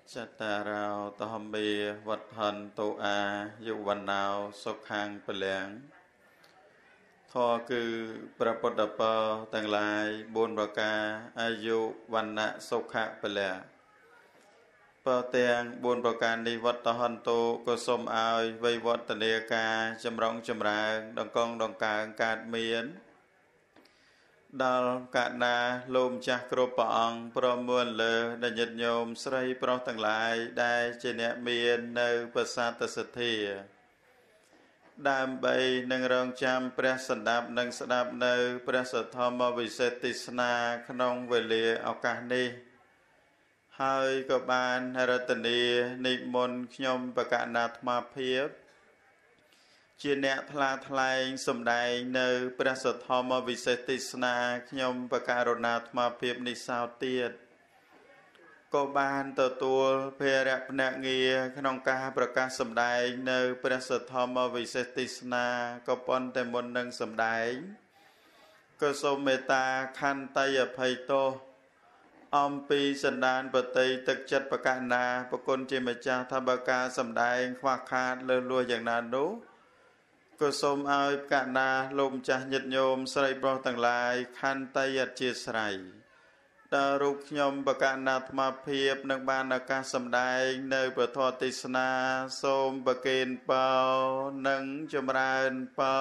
จัตตาราวตหมเบวัฏหันโตอายุวันนาวสุขังเปลียงทอคือประปุตตปาต่างหลายบุญประกาอายุวันนะสุขะเปลียงปเตียงบุญประการในวัฏหันโตก็สมอายไว้วัฏเนียกาจำรองจำรางดองกองดองกลางการเมียนดาลกานาลมจักกรปองพร้อมมวลเลอได้ยัดโยมสไรพร้อมทั้งหลายได้เจเนเมียนในภาษาตสถีดามใบนังรองจำพระสันดาบนังสดับในพระสัทธรรมวิเศษติสนาขนองเวลีโอกาสนี้ให้กับบานหรัตนีนิมนต์ขยมประกาศนาธมาเพียบเจเนทลาทลายสมได้ในประสัทธรรมวิเศษติสนาขยมประการนาธมาเพียบในสาวเตียดก็บานตัวเพระพนักเงียขนองกาประกาศสมได้ในประสัทธรรมวิเศษติสนาก็ปนแต่มนนังสมได้ก็สมเมตตาคันไตยภัยโตอมปีสันดานปฏิตึกจัดประการนาประกลเจมจาธบกาสมได้ควักขาดเลื่อนลอยอย่างนั้นนู้ก็สมเอากานาลมจะหยัดโยมสไรบรอต่างหลายคันไตยัดเจียสไรดารุกยมประการนาธมาเพียบนักบานอากาศสมได้ในประทอติสนาสมประเกณฑ์เป่านังจมรานเป่า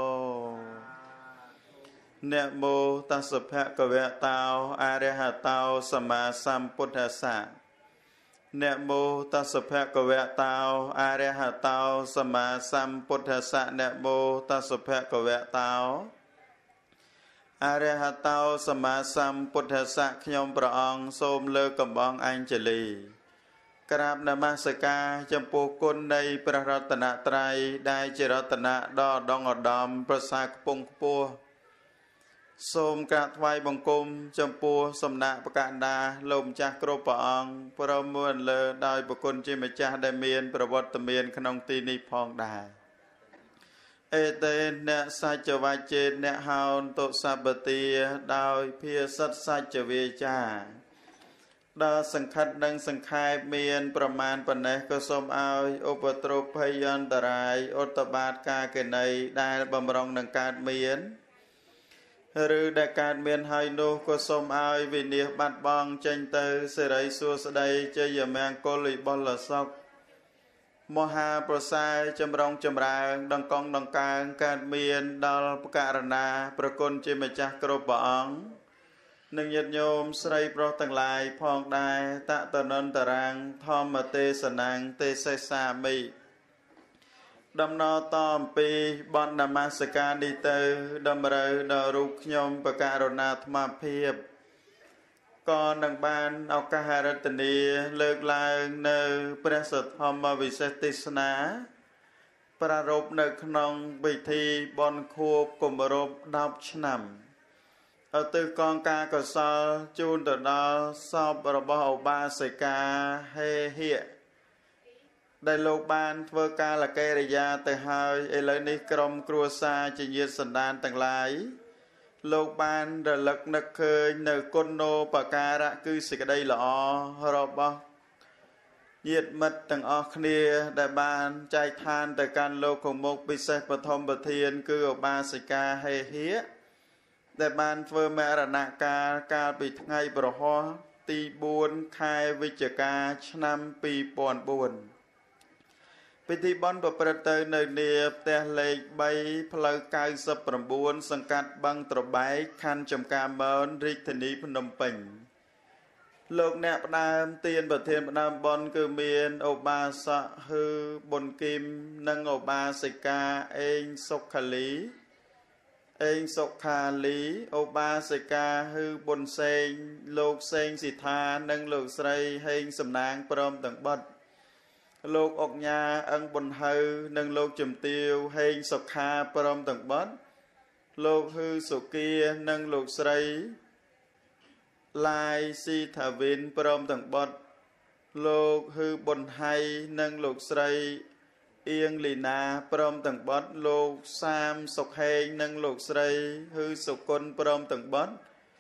เนโมตัสสะภะคะวะโตอะระหะโตสัมมาสัมพุทธัสสะเนโมตัสสะภะคะวะโตอะระหะโตสัมมาสัมพุทธัสสะเนโมตัสสะภะคะวะโตอะระหะโตสัมมาสัมพุทธัสสะขยมพระองค์សូមលើកកំបងអញ្ជលីក្រាបនមស្ការចំពោះគុណនៃព្រះរតនត្រ័យដែលជារតនៈដ៏ដងឧត្តមប្រសើរខ្ពង់ខ្ពស់សូមក្រាបថ្វាយបង្គំចំពោះសំណាក់ប្រកាសដាលោកម្ចាស់គ្រប់ព្រះអង្គព្រមមួយលើដោយប្រគុណជាម្ចាស់ដែលមានប្រវត្តិមានក្នុងទីនេះផងដែរអេតេអ្នកសច្ចវជេអ្នកហោនតុសបទាដោយភាសិតសច្ចវាចាដល់សង្ខិតនិងសង្ខេបមានប្រមាណប៉ុណ្ណេះក៏សូមឲ្យឧបទ្រពភយន្តរាយឧត្តបាតកាកេណីដែលបំរុងនឹងកើតមានឬដែលកើតមានហើយនោះក៏សូមឲ្យវិនិច្ឆ័យបាត់បង់ចេញទៅសិរីសួស្តីជ័យមង្គលវិបុលសុខមហាប្រសើរចម្រុងចម្រើនដង្កងដង្កើងកើតមានដល់បករណាប្រគុណជាម្ចាស់គ្រប់ព្រះអង្គនិងញាតិញោមស្រីប្រុសទាំងឡាយផងដែរតតនន្តរាងធម្មទេសនាងទេសសាមិដំណើរតអំពីបណ្ណនមស្ការនេះទៅតម្រូវដល់រូបខ្ញុំបករណាអាត្មាភាពក៏នឹងបានឱកាសរតនីលើកឡើងនៅព្រះសទ្ធម្មវិសេសទេសនាប្រារព្ធនៅក្នុងពិធីបុណ្យខួបគម្រប់10ឆ្នាំឧទ្ទិសកងការកុសលជូនទៅដល់សពរបស់ឧបាសិកាហេហិដែលលោកបានធ្វើកាលកិរិយាទៅហើយឥឡូវនេះក្រុមគ្រួសារជាញាតិសន្តានទាំងឡាយលោកបានរលឹកនឹកឃើញនៅគុណោបការៈគឺសេចក្តីល្អរបស់ញាតិមិត្តទាំងអស់គ្នាដែលបានចែកឋានទៅកាន់លោកខាងមុខពិសេសបឋមប្រធានគឺឧបាសិកាហេហិដែលបានធ្វើមរណកាលកាលពីថ្ងៃប្រហោះទី4ខែវិច្ឆិកាឆ្នាំ2004ពិធីបុណ្យប្រព្រឹត្តទៅនៅនាផ្ទះលេខ3ផ្លូវ99សង្កាត់បឹងត្របែកខណ្ឌចំការមនរាជធានីភ្នំពេញលោកអ្នកផ្ដើមទានប្រធានផ្ដើមបុណ្យគឺមានឧបាសកហឺប៊ុនគីមនិងឧបាសិកាអេងសុខាលីឧបាសិកាហឺប៊ុនសេងលោកសេងសិដ្ឋានិងលោកស្រីហេងសំណាងព្រមទាំងបុត្រលោកអុកញ៉ាអឹងប៊ុនហៅនិងលោកជំទាវហេងសុខាព្រមទាំងបុត្រលោកហឺសុគានិងលោកស្រីឡាយស៊ីថាវិនព្រមទាំងបុត្រលោកហឺប៊ុនហៃនិងលោកស្រីអៀងលីណាព្រមទាំងបុត្រលោកសាមសុខហេងនិងលោកស្រីហឺសុគន្ធព្រមទាំងបុត្រ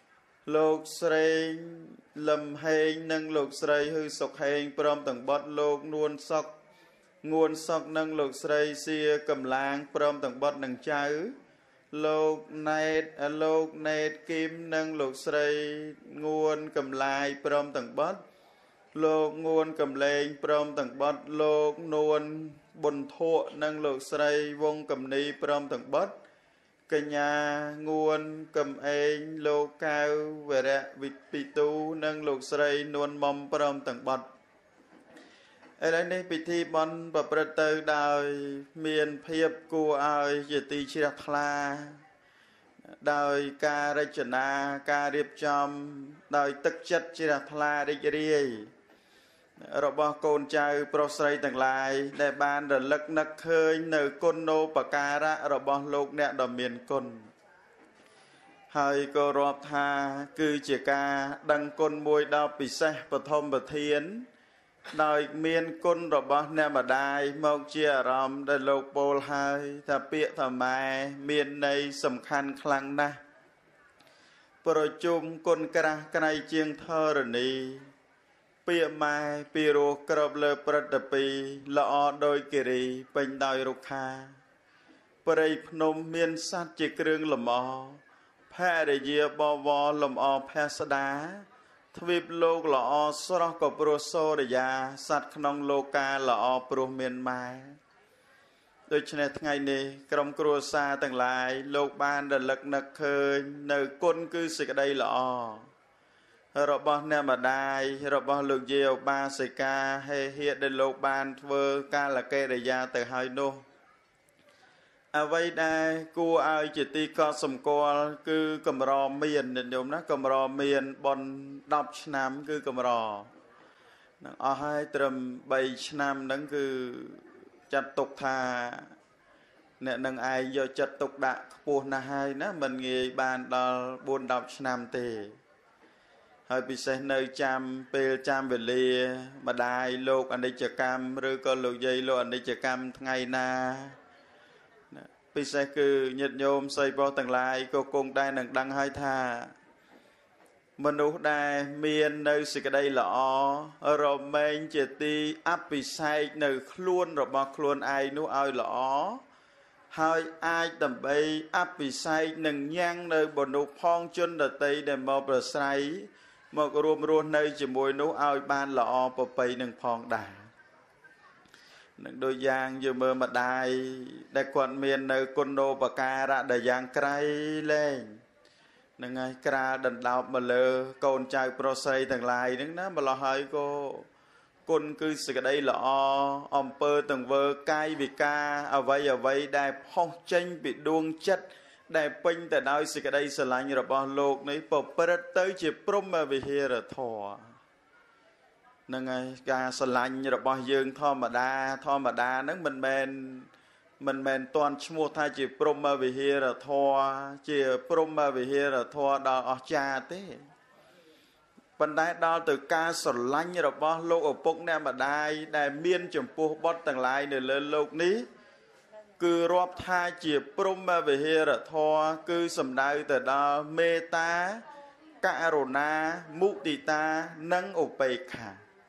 លោកស្រីលំហេងនិងលោកស្រីហ៊ឺសុកហេងព្រមទាំងបុត្រលោកនួនសុកងួនសុកនិងលោកស្រីសៀកំឡាងព្រមទាំងបុត្រនិងចៅលោកណេតគីមនិងលោកស្រីងួនកំឡាយព្រមទាំងបុត្រលោកងួនកំលែងព្រមទាំងបុត្រលោកនួនប៊ុនធក់និងលោកស្រីវងកំនីព្រមទាំងបុត្រកញ្ញាងួនកំឯងលោកកៅវរៈវិពិទូនិងលោកស្រីនួនមុំព្រមទាំងបុត្រឥឡូវនេះពិធីបុណ្យប្រព្រឹត្តទៅដោយមានភាពគួរឲ្យជាទីជ្រះថ្លាដោយការរចនាការរៀបចំដោយទឹកចិត្តជ្រះថ្លារីករាយរបស់កូនចៅប្រុសស្រីទាំងឡាយដែលបានរលឹកនឹកឃើញនៅគុណូបការៈរបស់លោកអ្នកដ៏មានគុណហើយក៏រាប់ថាគឺជាការដឹងគុណមួយដ៏ពិសេសបឋមប្រធានដោយមានគុណរបស់អ្នកម្ដាយមកជាអារម្មណ៍ដែលលោកពោលហើយថាពាក្យថាម៉ែមានន័យសំខាន់ខ្លាំងណាស់ប្រជុំគុណក្រាស់ក្រៃជាងធរណីពាក្យម៉ែពីរោះក្របលើព្រឹត្តពីល្អដោយគិរីពេញដោយរុក្ខាព្រៃភ្នំមានសត្វជាគ្រឿងលម្អភរិយាបវរលម្អភស្តាទ្វីបលោកល្អស្រស់ក៏ព្រោះសូរិយាសត្វក្នុងលោកាល្អព្រោះមានម៉ែដូច្នេះថ្ងៃនេះក្រុមគ្រួសារទាំងឡាយលោកបានរលឹកនឹកឃើញនៅគុណគឺសេចក្តីល្អរបស់អ្នកម្ដាយរបស់លោកយាយឧបាសិកាហេហៀដែលលោកបានធ្វើកាលកិរិយាទៅហើយនោះអ្វីដែលគួរឲ្យជាទីកត់សម្គាល់គឺកម្រមានញាតិញោមណាកម្រមានប៉ុន10ឆ្នាំគឺកម្រនឹងអស់ហើយត្រឹម3ឆ្នាំហ្នឹងគឺចាត់ទុកថាអ្នកនឹងឯងយកចិត្តទុកដាក់ខ្ពស់ណាស់ហើយណាមិនងាយបានដល់4-10ឆ្នាំទេហើយពិសេសនៅចាំពេលចាំវេលាម្ដាយលោកអនិច្ចកម្មឬក៏លោកយាយលោកអនិច្ចកម្មថ្ងៃណាពិសេសគឺញាតិញោមស្រីប្រុសទាំងឡាយក៏គង់តែនឹងដឹងហើយថាមនុស្សដែលមាននៅសេចក្តីល្អរមែងជាទីអភិសេកនៅខ្លួនរបស់ខ្លួនឯងនោះឲ្យល្អហើយអាចដើម្បីអភិសេកនឹងញ៉ាំងនៅមនុស្សផងជនដតីដែលមកប្រស្រ័យមករួមរស់នៅជាមួយនោះឲ្យបានល្អប្រពៃនឹងផងដែរនឹងដូចយ៉ាងយើងមើលម្ដាយដែលគាត់មាននៅគុណូបការៈដែលយ៉ាងក្រៃលែងនឹងហើយក្រាលដណ្ដោបមកលើកូនចៅប្រុសស្រីទាំងឡាយហ្នឹងណាម្ល៉េះហើយក៏គុណគឺសេចក្តីល្អអំពើទាំងវើកាយវិការអ្វីដែលផុសចេញពីដួងចិត្តដែលពេញទៅដោយសេចក្តីស្រឡាញ់របស់លោកនេះប្រព្រឹត្តទៅជាព្រហ្មវិហារធម៌នឹងហើយការស្រឡាញ់របស់យើងធម្មតាហ្នឹងមិនមែនតាន់ឈ្មោះថាជាព្រហ្មវិហារធម៌ជាព្រហ្មវិហារធម៌ដល់អស្ចារ្យទេប៉ុន្តែដល់ទៅការស្រឡាញ់របស់លោកឪពុកអ្នកម្ដាយដែលមានចំពោះបុត្រទាំងឡាយនៅលើលោកនេះគឺរាប់ថាជាព្រហ្មវិហារធម៌គឺសំដៅទៅដល់មេត្តាករុណាមុទិតានិងឧបេក្ខា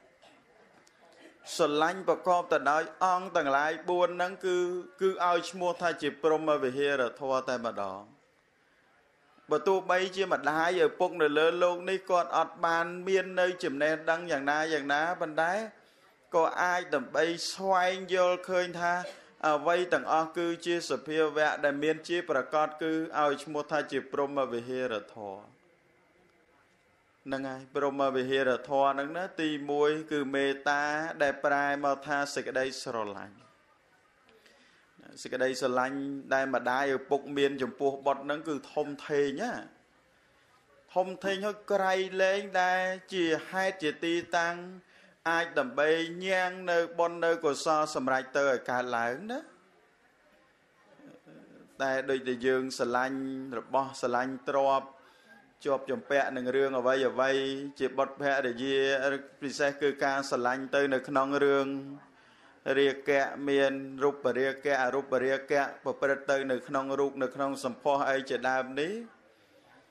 ស្រឡាញ់ប្រកបទៅដោយអង្គទាំងឡាយ4ហ្នឹងគឺឲ្យឈ្មោះថាជាព្រហ្មវិហារធម៌តែម្ដងបើទោះបីជាម្ដាយឪពុកនៅលើលោកនេះគាត់អត់បានមាននៅចំណេះដឹងយ៉ាងណាប៉ុន្តែក៏អាចដើម្បីស្វែងយល់ឃើញថាអ្វីទាំងអស់គឺជាសភាវៈដែលមានជាប្រកបគឺឲ្យឈ្មោះថាជាព្រហ្មវិហារធម៌ហ្នឹងហើយព្រហ្មវិហារធម៌ហ្នឹងណាទី1គឺមេត្តាដែលប្រែមកថាសេចក្តីស្រឡាញ់សេចក្តីស្រឡាញ់ដែលម្ដាយឪពុកមានចំពោះបុត្រហ្នឹងគឺធំធេងណាធំធេងហើយក្រៃលែងដែលជាហេតុជាទីតាំងអាចដើម្បីញ៉ាំងនៅបុណ្យនៅកុសលសម្រាប់ទៅឲ្យកើតឡើងណាតែដូចតែយើងស្រឡាញ់របស់ស្រឡាញ់ទ្រព្យជាប់ចម្ពាក់នឹងរឿងអ្វីជាបុត្រភរិយាពិសេសគឺការស្រឡាញ់ទៅនៅក្នុងរឿងរាគៈមានរូបរាគៈអរូបរាគៈប្រព្រឹត្តទៅនៅក្នុងរូបនៅក្នុងសម្ផស្សអីជាដើមនេះ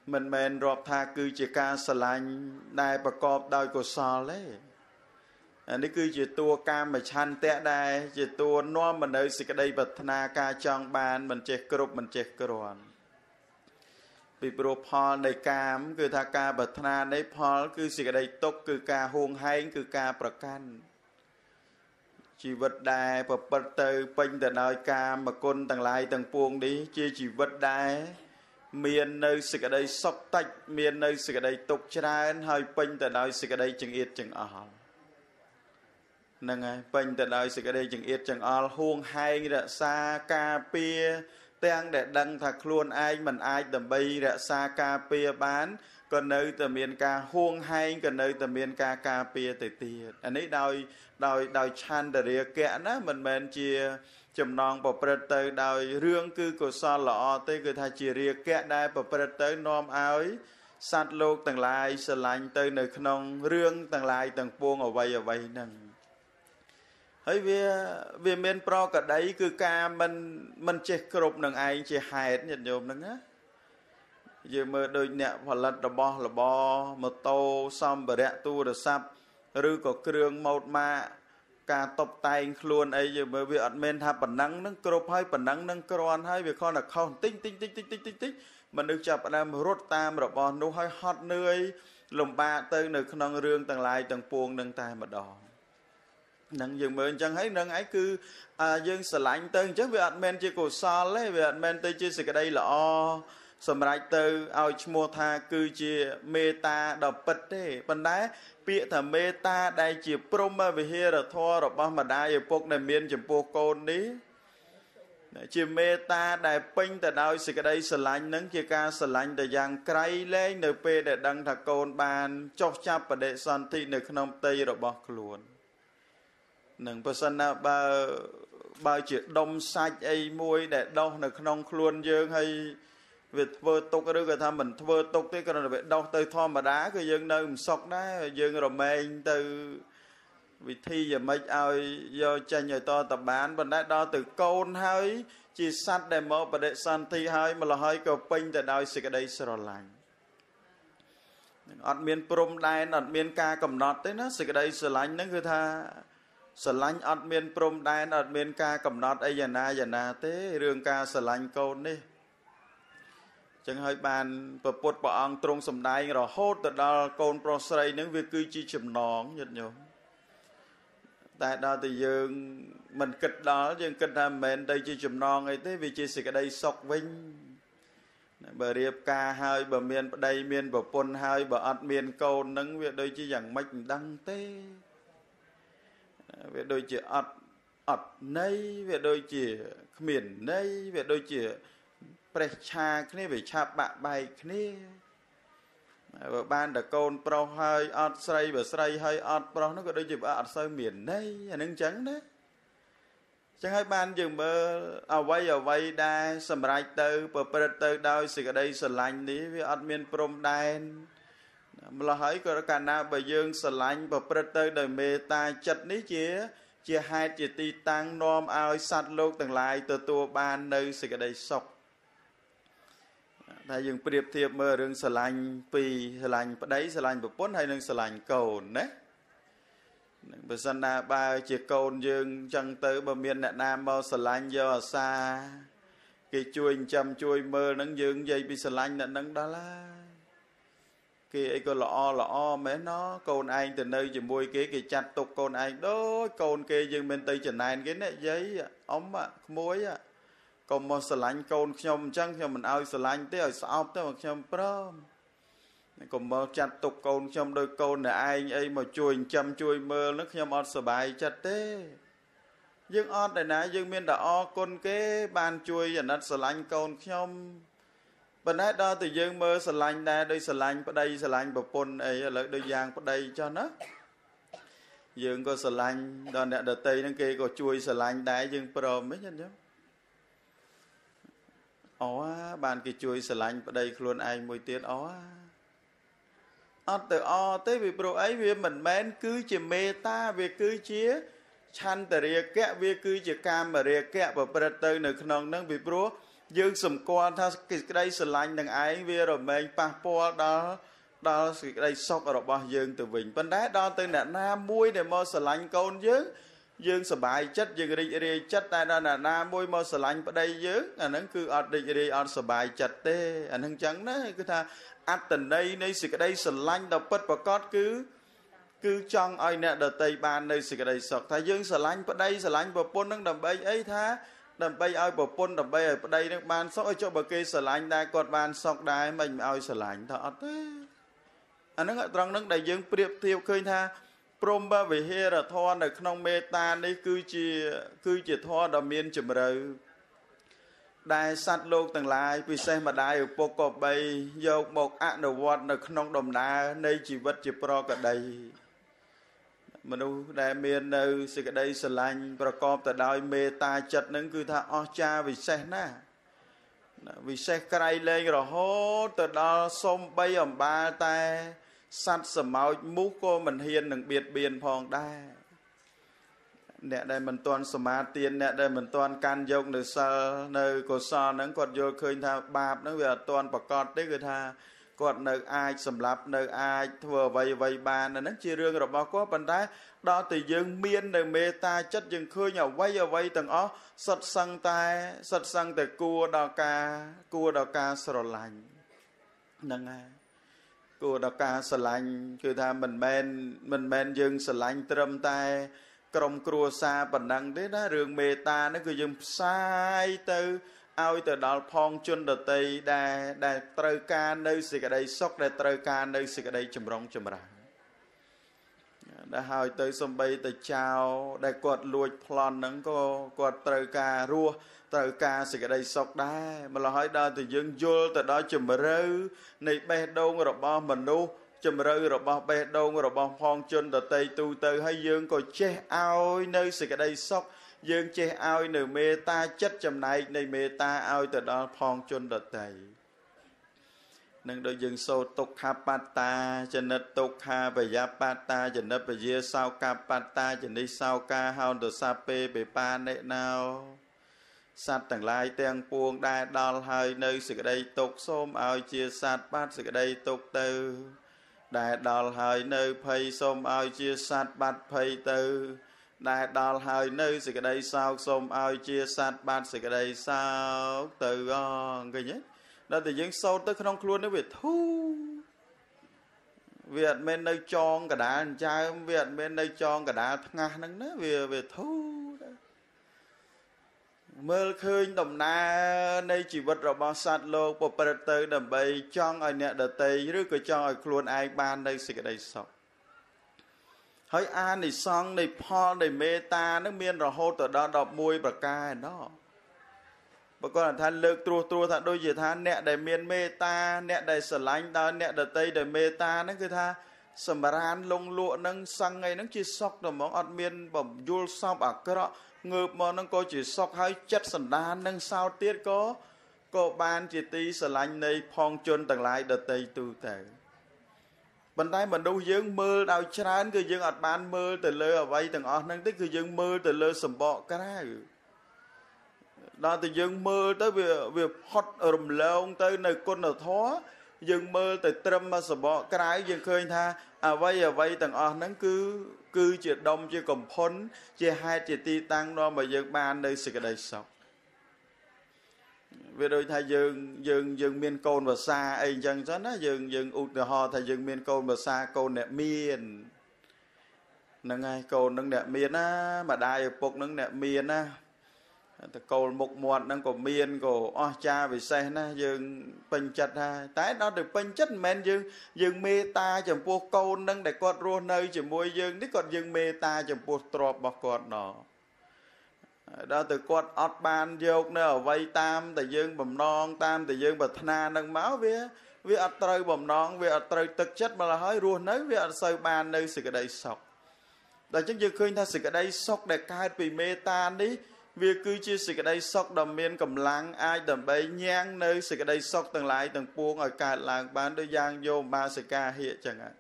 មិនមែនរាប់ថាគឺជាការស្រឡាញ់ដែលប្រកបដោយកុសលទេអានេះគឺជាតួកាមឆន្ទៈដែលជាតួនាំមកនៅសេចក្តីប្រាថ្នាការចង់បានមិនចេះគ្រប់មិនចេះគ្រាន់ពីព្រោះផលនៃកាមគឺថាការប្រាថ្នានៃផលគឺសេចក្តីទុក្ខគឺការហួងហែងគឺការប្រកាន់ជីវិតដែលប្រព្រឹត្តទៅពេញទៅដោយកាមគុណទាំងឡាយទាំងពួងនេះជាជីវិតដែលមាននៅសេចក្តីសុខតិចមាននៅសេចក្តីទុក្ខច្រើនហើយពេញទៅដោយសេចក្តីចង្អៀតចង្អល់ហ្នឹងហើយពេញទៅដោយសេចក្តីចង្អៀតចង្អល់ហួងហែងរក្សាការពារទាំងដែលដឹងថាខ្លួនឯងមិនអាចដើម្បីរក្សាការពារបានក៏នៅតែមានការហួងហែងក៏នៅតែមានការការពារទៅទៀតអានេះដោយឆន្ទរាគៈណាមិនមែនជាចំណងប្រព្រឹត្តទៅដោយរឿងគឺកុសលល្អទេគឺថាជារាគៈដែលប្រព្រឹត្តទៅនាំឲ្យសត្វលោកទាំងឡាយស្រឡាញ់ទៅនៅក្នុងរឿងទាំងឡាយទាំងពួងអ្វីហ្នឹងហើយវាមានប្រកដីគឺការមិនចេះគ្រប់នឹងឯងជាហេតុញាតិញោមហ្នឹងណាយើងមើលដូចអ្នកផលិតរបស់របរម៉ូតូសម្ភារៈទូរស័ព្ទឬក៏គ្រឿងម៉ូដម៉ាកការតុបតែងខ្លួនអីយើងមើលវាអត់មែនថាប៉ុណ្ណឹងនឹងគ្រប់ហើយប៉ុណ្ណឹងនឹងគ្រាន់ហើយវាគ្រាន់តែខុសតិចមនុស្សចាប់ផ្ដើមរត់តាមរបស់នោះហើយហត់នឿយលំបាកទៅនៅក្នុងរឿងទាំងឡាយទាំងពួងនឹងតែម្ដងនឹងយើងមើលអញ្ចឹងហើយនឹងឯងគឺយើងស្រឡាញ់ទៅអញ្ចឹងវាអត់មែនជាកុសលទេវាអត់មែនទៅជាសេចក្តីល្អសម្រាប់ទៅឲ្យឈ្មោះថាគឺជាមេត្តាដ៏ពិតទេប៉ុន្តែពាក្យថាមេត្តាដែលជាព្រហ្មវិហារធម៌របស់ម្ដាយឪពុកដែលមានចំពោះកូននេះជាមេត្តាដែលពេញទៅដោយសេចក្តីស្រឡាញ់នឹងជាការស្រឡាញ់ទៅយ៉ាងក្រៃលែងនៅពេលដែលដឹងថាកូនបានចុះចាប់បដិសន្ធិនៅក្នុងផ្ទៃរបស់ខ្លួននឹងប្រសិនណាបើជាដុំសាច់អីមួយដែលដោះនៅក្នុងខ្លួនយើងហើយវាធ្វើទុកឬក៏ថាមិនធ្វើទុកទេគ្រាន់តែវាដោះទៅធម្មតាគឺយើងនៅមិនសុខដែរយើងរមែងទៅវិធីយ៉ាងម៉េចឲ្យយកចេញឲ្យតបានប៉ុន្តែដល់ទៅកូនហើយជាសត្វដែលមកបដិសន្ធិហើយម្ល៉េះហើយក៏ពេញទៅដោយសេចក្តីស្រឡាញ់អត់មានព្រំដែនអត់មានការកំណត់ទេណាសេចក្តីស្រឡាញ់ហ្នឹងគឺថាស្រឡាញ់អត់មានព្រំដែនអត់មានការកំណត់អីយ៉ាងណាទេរឿងការស្រឡាញ់កូននេះចឹងហើយបានព្រះពុទ្ធព្រះអង្គទ្រង់សម្ដែងរហូតទៅដល់កូនប្រុសស្រីនឹងវាគឺជាចំណងញាតិញោមតែដល់តែយើងមិនគិតដល់យើងគិតថាមិនមែនទៅជាចំណងអីទេវាជាសេចក្តីសុខវិញបើរៀបការហើយបើមានប្តីមានប្រពន្ធហើយបើអត់មានកូននឹងវាដូចជាយ៉ាងម៉េចមិនដឹងទេវាដូចជាអត់ន័យវាដូចជាគ្មានន័យវាដូចជាប្រេះឆាគ្នាវាឆាប់បាក់បែកគ្នាបើបានតែកូនប្រុសហើយអត់ស្រីបើស្រីហើយអត់ប្រុសនោះក៏ដូចជាអត់សូវមានន័យអានឹងអញ្ចឹងណាអញ្ចឹងហើយបានយើងមើលអ្វីដែលសម្រេចទៅប្រព្រឹត្តទៅដោយសេចក្តីស្រឡាញ់នេះវាអត់មានព្រំដែនម្ល៉េះហើយក៏កាលណាបើយើងស្រឡាញ់ប្រព្រឹត្តទៅដោយមេត្តាចិត្តនេះជាហេតុជាទីតាំងនាំឲ្យសត្វលោកទាំងឡាយទទួលបាននៅសេចក្តីសុខតែយើងប្រៀបធៀបមើលរឿងស្រឡាញ់ពីរស្រឡាញ់ប្តីស្រឡាញ់ប្រពន្ធហើយនឹងស្រឡាញ់កូនណានឹងបើសិនណាបើជាកូនយើងចឹងទៅបើមានអ្នកណាមកស្រឡាញ់យកអាសាគេជួយចិញ្ចឹមជួយមើលនឹងយើងនិយាយពីស្រឡាញ់អ្នកនឹងដល់ហើយគេអីក៏ល្អមែនណកូនឯងទៅនៅជាមួយគេចាត់ទុកកូនឯងដូចកូនគេយើងមិនទៅចំណែនគេណាយាយអ៊ំក្មួយកុំមកស្រឡាញ់កូនខ្ញុំអញ្ចឹងខ្ញុំមិនឲ្យស្រឡាញ់ទេឲ្យស្អប់ទៅមកខ្ញុំព្រមកុំមកចាត់ទុកកូនខ្ញុំដោយកូនអ្នកឯងអីមកជួយចិញ្ចឹមជួយមើលនោះខ្ញុំអត់សប្បាយចិត្តទេយើងអត់តែណាយើងមានតែអរគុណគេបានជួយអាណិតស្រឡាញ់កូនខ្ញុំប៉ុន្តែដល់តែយើងមើលស្រឡាញ់ដែរដោយស្រឡាញ់ប្តីស្រឡាញ់ប្រពន្ធអីឥឡូវដូចយ៉ាងប្តីចុះណាយើងក៏ស្រឡាញ់ដល់អ្នកដទៃហ្នឹងគេក៏ជួយស្រឡាញ់ដែរយើងព្រមទេញ៉ឹងអូបានគេជួយស្រឡាញ់ប្តីខ្លួនឯងមួយទៀតអូអត់ទៅអទេវាព្រោះអីវាមិនមែនគឺជាមេត្តាវាគឺជាឆន្ទរាគៈវាគឺជាកាមរាគៈប្រព្រឹត្តទៅនៅក្នុងហ្នឹងពីព្រោះ dương sầm quan tha cái đây sờ lạnh đằng ấy về rồi mình pa po đó đó cái đây sốc ở bao dương từ vịnh bên đá đó từ nè nam muối để mò sờ lạnh côn chứ dương sờ bài chất dương đi chất tại đó là nam muối mò sờ lạnh ở đây chứ anh nó cứ ở đi ở sờ bài chất tê anh hưng trắng đó cứ tha ăn tình đây này sự cái đây sờ lạnh đọc bất và cót cứ trong ai nè đợt tây ban nơi sự cái đây sọc thay dương sờ lạnh ở đây sờ lạnh vào pôn nó đầm bay ấy tha đầm bay ai vào pôn đầm bay ở đây nó ban sọc ở chỗ bờ kia sờ lạnh đây còn ban sọc đây mình ai sờ lạnh thật thế anh nó trong nó đại dương priệp thiêu khơi tha prom ba về he là thoa ở trong meta này cứ chỉ thoa đầm miên chìm rồi đại sát lô từng lại vì xem mà đại ở bộ cọp bay vô một ác đầu vọt ở trong đồng đá nơi chỉ vật chỉ pro cả đây mà đâu đại miền nơi sự cái đây sờ lạnh pro cọp từ đôi meta chật nứng cứ tha o cha vì xem na vì xe cây lên rồi hốt từ đó sông bay ẩm ba tay sát sầm máu mũ cô mình hiền đừng biệt biên phong đai nè đây mình toàn sầm tiền nè đây mình toàn can dông được sao nơi cổ so nó còn vô khơi tha bạp nó về toàn bạc cọt đấy người tha còn nơi ai sầm lấp nơi ai vừa vây ba nó chia riêng rồi bao có bàn tay đó từ dương miên nơi mê ta chất dương khơi nhỏ vây ở vây tầng ó sật sang từ cua đào ca sờ lạnh nâng ai cua đào ca sờ lạnhคือtha mình men dương sờ lạnh trầm tay cầm cua xa bản năng thế đó rừng mê ta nó cứ dương sai từ ao từ đó phong chun đợt tây đài trời ca nơi sự cái đây sốc đài trời ca nơi sự cái đây chầm rong chầm ràng đã hỏi tới sông bay tới chào đài quạt lùi plon nắng có quạt trời ca rua trời ca sự cái đây sốc đá mà là hỏi đó thì dương vô từ đó chầm rư này bè đâu rồi bao mình đâu chầm rư rồi bao bè đâu rồi bao phong chun đợt tây tu từ hay dương có che ao nơi sự cái đây sốc dương che ao nơi mê ta chất chầm này nơi mê ta ao từ đó phong chun đợt tây nâng đôi dương sâu tục ha pata chân đất tục ha về giá pata chân đất về gia sao ca pata chân đi sao ca hao đồ sa pe về pa nệ nào sát tầng lai tiếng buông đai đo hơi nơi sự đây tục xôm ao chia sát bát sự đây tục tư đai đo hơi nơi phây xôm ao chia sát bát phây tư đại đào hơi nơi sự cái đây sao xôm ao chia sát bát sự cái đây sao từ cái nhé đó thì những sâu tới không luôn nó về thu Việt bên nơi tròn cả đá trai Việt bên nơi tròn cả đá nga nắng nó về thu mơ khơi đồng na nơi chỉ vật rồi bao sát lô bộ tới đầm bay tròn ở nè đợt tây rồi cái tròn ở luôn ai ban đây sự cái đây sao hỏi an này xong này po này mê ta nó miên rồi hô từ đó đọc mùi bạc ca đó bà con là than lực trua thằng đôi gì than nẹ đầy miên mê ta nẹ đầy sở lánh đó nẹ đầy tây đầy mê ta nó cứ tha sầm ran lông lụa nâng xăng ngay nó chỉ sọc rồi món ọt miên bẩm dul sao bạc cái đó ngợp mà nó có chỉ sọc hai chất sần đan nâng sao tiết có ban chỉ tí sở lánh này phong chôn tầng lại đợt tây tu tệ bên tay mình đâu dương mơ đào chán cứ dương ọt ban mơ từ lơ ở vây tầng ọt nâng tích cứ dương mơ từ lơ sầm bọ cái này đó thì dương mơ tới việc hot rùm lông tới nơi con ở thó dương mơ tới trâm mà sờ bọ cái dương khơi tha vây tầng ọ nắng cứ chỉ đông chỉ còn phun chỉ hai chỉ ti tăng đó mà dương ban nơi sự cái đây sọc về đôi thay dương miên côn và xa ấy chẳng cho nó dương ụt ho thay dương miên côn và xa côn nẹt miên nâng ai côn nâng nẹt miên á mà đai phục nâng nẹt miên á cầu một muộn đang có miên có cha vì xe na dương bình chặt ha tái đó được bình chất men dương mê ta chẳng po câu nâng để con ruột nơi chỉ môi dương đích còn dương mê ta chẳng po trọp bọc con nó đó từ con ọt ban dốc nơi ở vây tam tại dương bầm non tam tại dương bật na nâng máu với ọt trời bầm non với ọt trời thực chất mà là hỏi ruột nơi với ọt sơi ban nơi sự cái đây sọc đó chứ dương khơi ta sự cái đây sọc để cai vì mê ta đi việc cứ chia sẻ cái đây sọc đầm miên cầm lăng ai đầm bay nhang nơi sẻ cái đây sọc từng lại từng buông ở cả làng bán đôi giang vô ba sẻ ca hiện chẳng hạn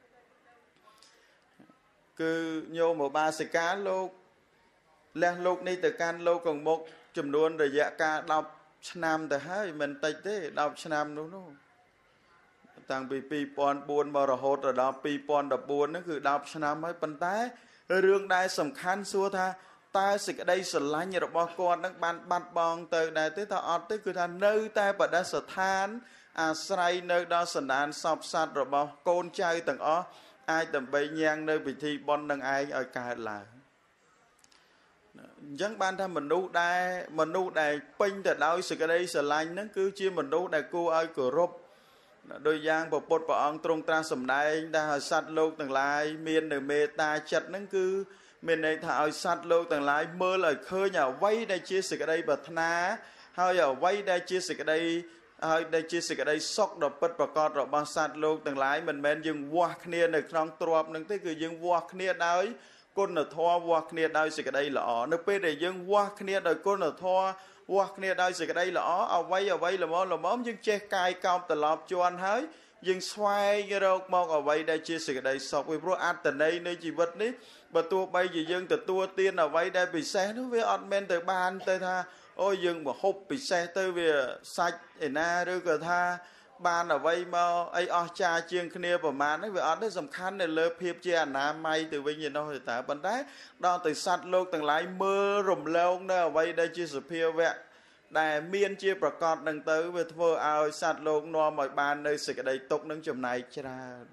cứ vô một ba sẻ cá lô lên lúc đi từ can lô còn một chùm luôn rồi dạ ca đọc ឆ្នាំទៅហើយមិនតិចទេ10ឆ្នាំនោះតាំងពី2004មករហូតដល់2014ហ្នឹងគឺ10ឆ្នាំហើយប៉ុន្តែរឿងដែលសំខាន់សួរថាតើសេចក្តីស្រឡាញ់របស់គាត់នឹងបានបាត់បង់ទៅដែរទេថាអត់ទេគឺថានៅតែបដិស្ថានអាស្រ័យនៅដល់សន្តានសពសត្វរបស់កូនចៅទាំងអស់អាចដើម្បីញ៉ាំងនៅពិធីបុណ្យនឹងឯងឲ្យកើតឡើងអញ្ចឹងបានថាមនុស្សដែលពេញទៅដោយសេចក្តីស្រឡាញ់ហ្នឹងគឺជាមនុស្សដែលគួរឲ្យគោរពដោយយ៉ាងព្រះពុទ្ធព្រះអង្គទ្រង់ត្រាស់សម្ដែងថាឲ្យសត្វលោកទាំងឡាយមាននៅមេត្តាចិត្តហ្នឹងគឺមានន័យថាឲ្យសត្វលោកទាំងឡាយមើលឲ្យឃើញអ្វីដែលជាសេចក្តីប្រាថ្នាហើយអ្វីដែលជាសេចក្តីសុខដ៏ពិតប្រាកដរបស់សត្វលោកទាំងឡាយមិនមែនយើងវាស់គ្នានៅក្នុងទ្រព្យនឹងទេគឺយើងវាស់គ្នាដោយគុណធម៌វាស់គ្នាដោយសេចក្តីល្អនៅពេលដែលយើងវាស់គ្នាដោយគុណធម៌វាស់គ្នាដោយសេចក្តីល្អអ្វីល្មមយើងចេះកាយកោបត្រឡប់ជន់ហើយយើងស្វែងរកមកអ្វីដែលជាសេចក្តីសុខពីព្រោះអត្តន័យនៃជីវិតនេះបើទោះបីជាយើងទទួលទានអ្វីដែលពិសេសនោះវាអត់មែនទៅបានទៅថាអូយើងមកហូបពិសេសទៅវាសាច់ឯណាឬក៏ថាបានអ្វីមកអីអស្ចារ្យជាងគ្នាប្រមាណហ្នឹងវាអត់ទេសំខាន់នៅលើភាពជាអនាម័យទៅវិញឯនោះទេតើប៉ុន្តែដល់ទៅសត្វលោកទាំងឡាយមើលរំលងនៅអ្វីដែលជាសភាវៈដែលមានជាប្រកបនឹងទៅវាធ្វើឲ្យសត្វលោកនាំឲ្យបាននៅសេចក្តីទុក្ខនឹងចំណែកច្រើន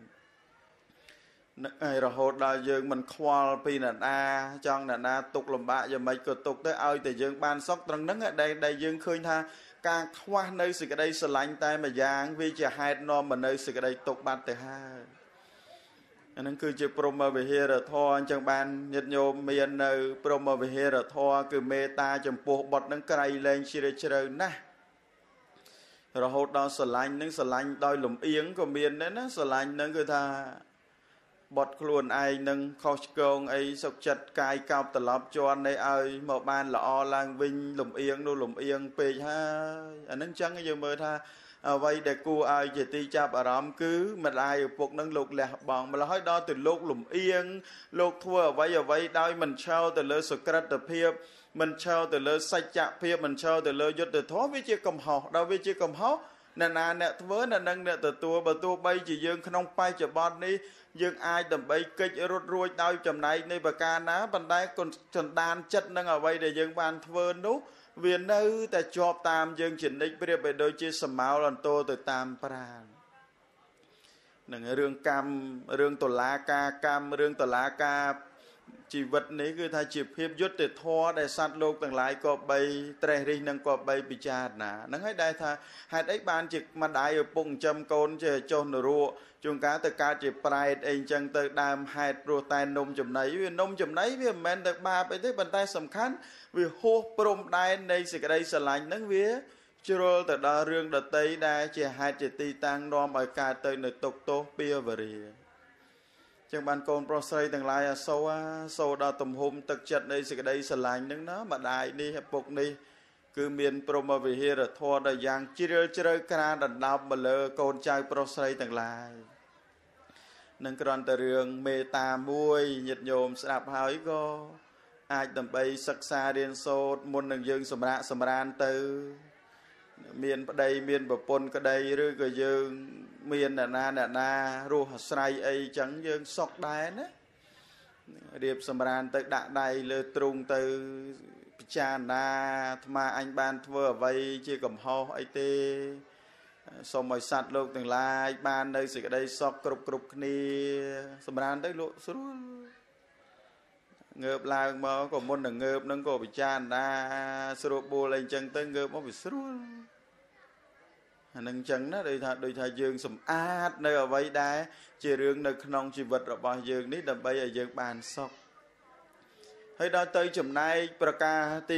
រហូតដល់យើងមិនខ្វល់ពីអ្នកណាចង់អ្នកណាទុក្ខលំបាកយ៉ាងម៉េចក៏ទុក្ខទៅឲ្យតែយើងបានសុខត្រង់ហ្នឹងដែលយើងឃើញថាការខ្វះនៅសេចក្តីស្រឡាញ់តែម្យ៉ាងវាជាហេតុនាំមកនៅសេចក្តីទុក្ខបាត់ទៅហើយអាហ្នឹងគឺជាព្រហ្មវិហារធម៌អញ្ចឹងបានញាតិញោមមាននៅព្រហ្មវិហារធម៌គឺមេត្តាចំពោះបុត្រហ្នឹងក្រៃលែងជ្រាលជ្រៅណាស់រហូតដល់ស្រឡាញ់ហ្នឹងស្រឡាញ់ដោយលំអៀងក៏មានដែរណាស្រឡាញ់ហ្នឹងគឺថាបុត្រខ្លួនឯងនឹងខុសឆ្គងអីសុខចិត្តកាយកោបត្រឡប់ជន់នេះឲ្យមកបានល្អឡើងវិញលំអៀងនោះលំអៀងពេកហើយអាហ្នឹងចឹងយើងមើលថាអ្វីដែលគួរឲ្យជាទីចាប់អារម្មណ៍គឺម្ដាយឪពុកនឹងលោកលះបង់ម្ល៉េះហើយដល់ទៅលោកលំអៀងលោកធ្វើអ្វីដោយមិនឆោតទៅលើសុក្រិតភាពមិនឆោតទៅលើសច្ចភាពមិនឆោតទៅលើយុត្តិធម៌វាជាកំហុសដល់វាជាកំហុសអ្នកណាអ្នកធ្វើអ្នកនឹងអ្នកទទួលបើទោះបីជាយើងក្នុងបច្ចុប្បន្ននេះយើងអាចដើម្បីកិច្ចរត់រួចដោយចំណែកនៃប្រការណាប៉ុន្តែចន្តានចិត្តនឹងអ្វីដែលយើងបានធ្វើនោះវានៅតែជាប់តាមយើងជានិច្ចប្រៀបបីដូចជាសមោលអន្តោទៅតាមប្រាណនឹងរឿងកម្មរឿងតុលាការកម្មរឿងតុលាការជីវិតនេះគឺថាជាភាពយុត្តិធម៌ដែលសត្វលោកទាំងឡាយក៏បីត្រេះរិះនឹងក៏បីពិចារណាហ្នឹងហើយដែលថាហេតុអីបានជាម្ដាយឪពុកចិញ្ចឹមកូនជាចុះនរកជួនកាលទៅកើតជាប្រែតអីអញ្ចឹងទៅដើមហេតុព្រោះតែនំចំណីវានំចំណីវាមិនមែនទៅបាបអីទេប៉ុន្តែសំខាន់វាហួសព្រំដែននៃសេចក្តីស្រឡាញ់ហ្នឹងវាជ្រុលទៅដល់រឿងដតីដែលជាហេតុជាទីតាំងនាំឲ្យកើតទៅនៅទុក្ខទោសពាវរាចឹងបានកូនប្រុសស្រីទាំងឡាយសូដល់ទំហំទឹកចិត្តនៃសេចក្តីស្រឡាញ់ហ្នឹងណាម្ដាយនេះឪពុកនេះគឺមានព្រហ្មវិហារធម៌ដ៏យ៉ាងជ្រាលជ្រៅក្រាលដណ្ដប់មកលើកូនចៅប្រុសស្រីទាំងឡាយនឹងគ្រាន់តែរឿងមេត្តាមួយញាតិញោមស្ដាប់ហើយក៏អាចដើម្បីសិក្សារៀនសូត្រមុននឹងយើងសម្រាកសម្រានទៅមានប្តីមានប្រពន្ធក្តីឬក៏យើងមានអ្នកណារស់អាស្រ័យអីចឹងយើងសុខដែរណារៀបសម្រានទៅដាក់ដៃលើទ្រូងទៅពិចារណាអាត្មាអញបានធ្វើអ្វីជាកំហុសអីទេសូមឲ្យសត្វលោកទាំងឡាយបាននៅសេចក្តីសុខគ្រប់គ្នាសម្រានទៅលោកស្រួលងើបឡើងមកក៏មុននឹងងើបនឹងក៏ពិចារណាស្រួលបួលអីចឹងទៅងើបមកវាស្រួលអានឹងចឹងណាដូចថាយើងសម្អាតនៅអ្វីដែរជារឿងនៅក្នុងជីវិតរបស់យើងនេះដើម្បីឲ្យយើងបានសុខហើយដល់ទៅចំណែកប្រការទី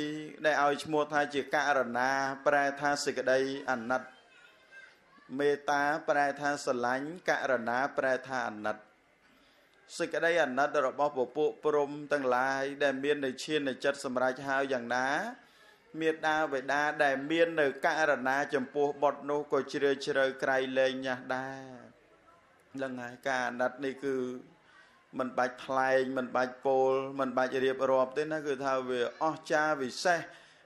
2ដែលឲ្យឈ្មោះថាជាករណាប្រែថាសេចក្តីអាណិតមេត្តាប្រែថាស្រឡាញ់ករណាប្រែថាអាណិតសេចក្តីអាណិតរបស់ពពួកព្រំទាំងឡាយដែលមាននៅឈាននៅចិត្តសម្រេចហើយយ៉ាងណាមេត្តាបិតាដែលមាននៅករណាចំពោះបុត្រនោះក៏ជ្រាលជ្រៅក្រៃលែងណាស់ដែរហ្នឹងហើយការអាណិតនេះគឺមិនបាច់ថ្លែងមិនបាច់ពោលមិនបាច់រៀបរាប់ទេណាគឺថាវាអស្ចារ្យវិសេស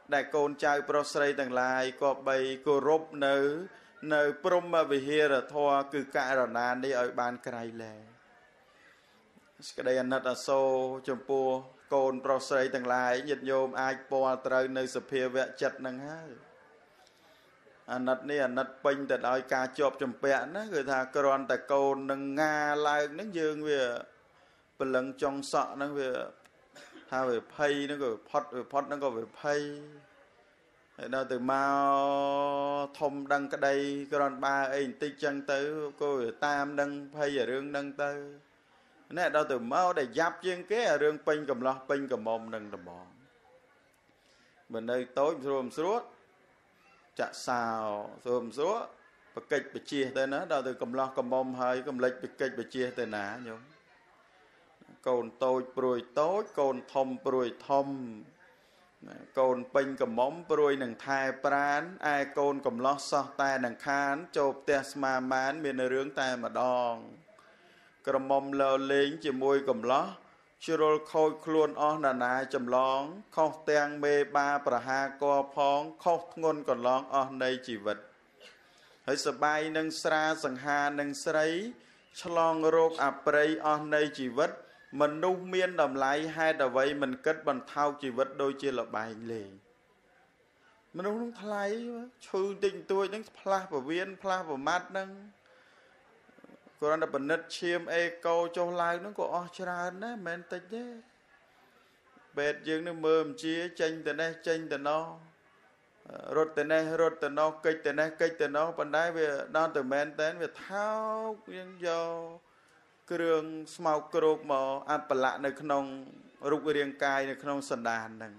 đại côn trai prosray tầng lai có bay cô rộp nơi prom vì hiền là thoa cứ cả rồi nàn đi ở ban cây lệ cái đây anh đã sâu chấm pua côn prosray tầng lai nhiệt nhôm ai po trời nơi sập hia vẽ chặt năng hai anh nát pinแต่ឲ្យការជាប់ចំពាក់ណាគឺថាគ្រាន់តែកូននឹងងាឡើងហ្នឹងយើងវាព្រលឹងចុងសក់ហ្នឹងវាថាវាភ័យហ្នឹងក៏ផុតហ្នឹងក៏វាភ័យហើយដល់ទៅមកធំដឹងក្តីគ្រាន់បើអីបន្តិចចឹងទៅក៏តាមដឹងភ័យរឿងហ្នឹងទៅណែដល់ទៅមកដែលយ៉ាប់ជាងគេរឿងពេញកំឡោះពេញកំមុំហ្នឹងត្មងបើនៅតូចស្រួលចាក់សោស្រួលបកិច្ចបជាទៅណាដល់ទៅកំឡោះកំមុំហើយកំលេចបកិច្ចបជាទៅណាញោមកូនតូចព្រួយតូចកូនធំព្រួយធំកូនពេញកំមុំព្រួយនឹងថែប្រានឯកូនកំឡោះសោះតែនឹងខានចូលផ្ទះស្មាមានមានរឿងតែម្ដងក្រមុំលើលេងជាមួយកំឡោះជ្រុលខូចខ្លួនអស់ណានាចម្លងខុសទាំងមេបាប្រហាកផងខុសធ្ងន់កន្លងអស់នៃជីវិតហើយសបាយនឹងស្រាសង្ហានឹងស្រីឆ្លងរោគអប្រ័យអស់នៃជីវិតមនុស្សមានតម្លៃហេតុអ្វីមិនគិតបន្ថោកជីវិតដូចជាលបែងលេងមនុស្សនឹងថ្លៃឈឺតិចតួចនឹងផ្លាស់ពវៀនផ្លាស់ប្រមាត់នឹងគ្រាន់តែបនិតឈាមអេកូចុះឡើងហ្នឹងក៏អស់ច្រើនណាស់មិនមែនតិចទេពេទ្យយើងនឹងមើលអំជាចេញទៅនេះចេញទៅនោះរត់ទៅនេះរត់ទៅនោះកិច្ចទៅនេះកិច្ចទៅនោះប៉ុន្តែវាដល់ទៅមែនតែនវាថោកយើងយកគ្រឿងស្មោកគ្រោកមកអបលៈនៅក្នុងរូបរាងកាយនៅក្នុងសន្តានហ្នឹង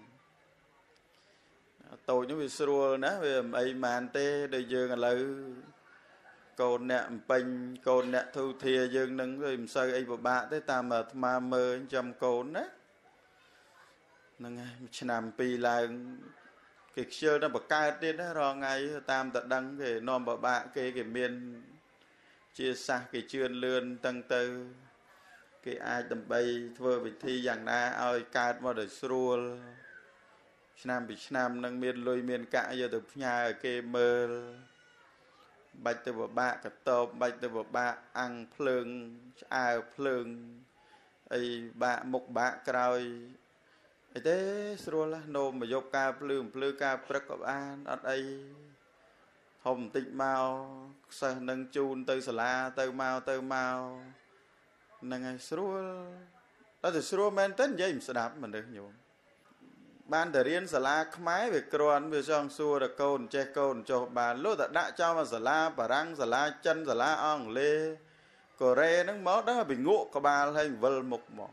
តូចនោះវាស្រួលណាវាមិនអីម៉ានទេដូចយើងឥឡូវកូនអ្នកអំពេញកូនអ្នកធូធាយើងនឹងមិនសូវអីពិបាកទេតាមអាត្មាមើលចាំកូនណាហ្នឹងហើយឆ្នាំ2ឡើងគេខ្ជិលទៅបកើតទៀតណារាល់ថ្ងៃតាមតដឹងគេនាំពិបាកគេមានជាសាសគេជឿនលឿនតឹងទៅគេអាចដើម្បីធ្វើវិធីយ៉ាងណាឲ្យកើតមកដោយស្រួលឆ្នាំពីឆ្នាំនឹងមានលុយមានកាក់យកទៅផ្ញើឲ្យគេមើលបាច់ទៅពិបាកកតបបាច់ទៅពិបាកអាំងភ្លើងឆ្អើភ្លើងអីបាក់មុខបាក់ក្រោយអីទេស្រួលណាស់នោមមកយកការភ្លឺការព្រឹកក៏បានអត់អីធំបន្តិចមកសិស្សនឹងជូនទៅសាលាទៅមកហ្នឹងហើយស្រួលតែស្រួលមែនទេនិយាយមិនស្ដាប់មនុស្សញោមបានតែរៀនសាលាខ្មែរវាគ្រាន់វាចង់សួរតែកូនចេះកូនចុះបានលុះតែដាក់ចោលមកសាលាបារាំងសាលាចិនសាលាអង់គ្លេសកូរ៉េហ្នឹងមកដល់វាងក់ក្បាលហើយវិលមុខមក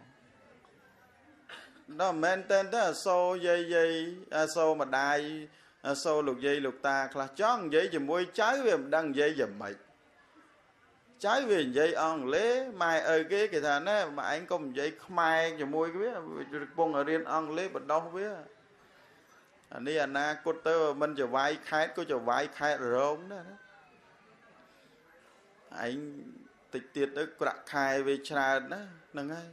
ដល់មែនតែនទៅអសូរយាយអសូរម្ដាយអសូរលោកយាយលោកតាខ្លះចង់និយាយជាមួយចៅវាមិនដឹងនិយាយយ៉ាងម៉េចចៅវានិយាយអង់គ្លេសម៉ែឪគេថាណែម៉ែឯងកុំនិយាយខ្មែរជាមួយវាកំពុងរៀនអង់គ្លេសបដោះវាអានេះអនាគតទៅមិនចវាយខេតក៏ចវាយខេតរងដែរឯងតិចទៀតទៅក្រាក់ខែវាច្រើនណាហ្នឹងហើយ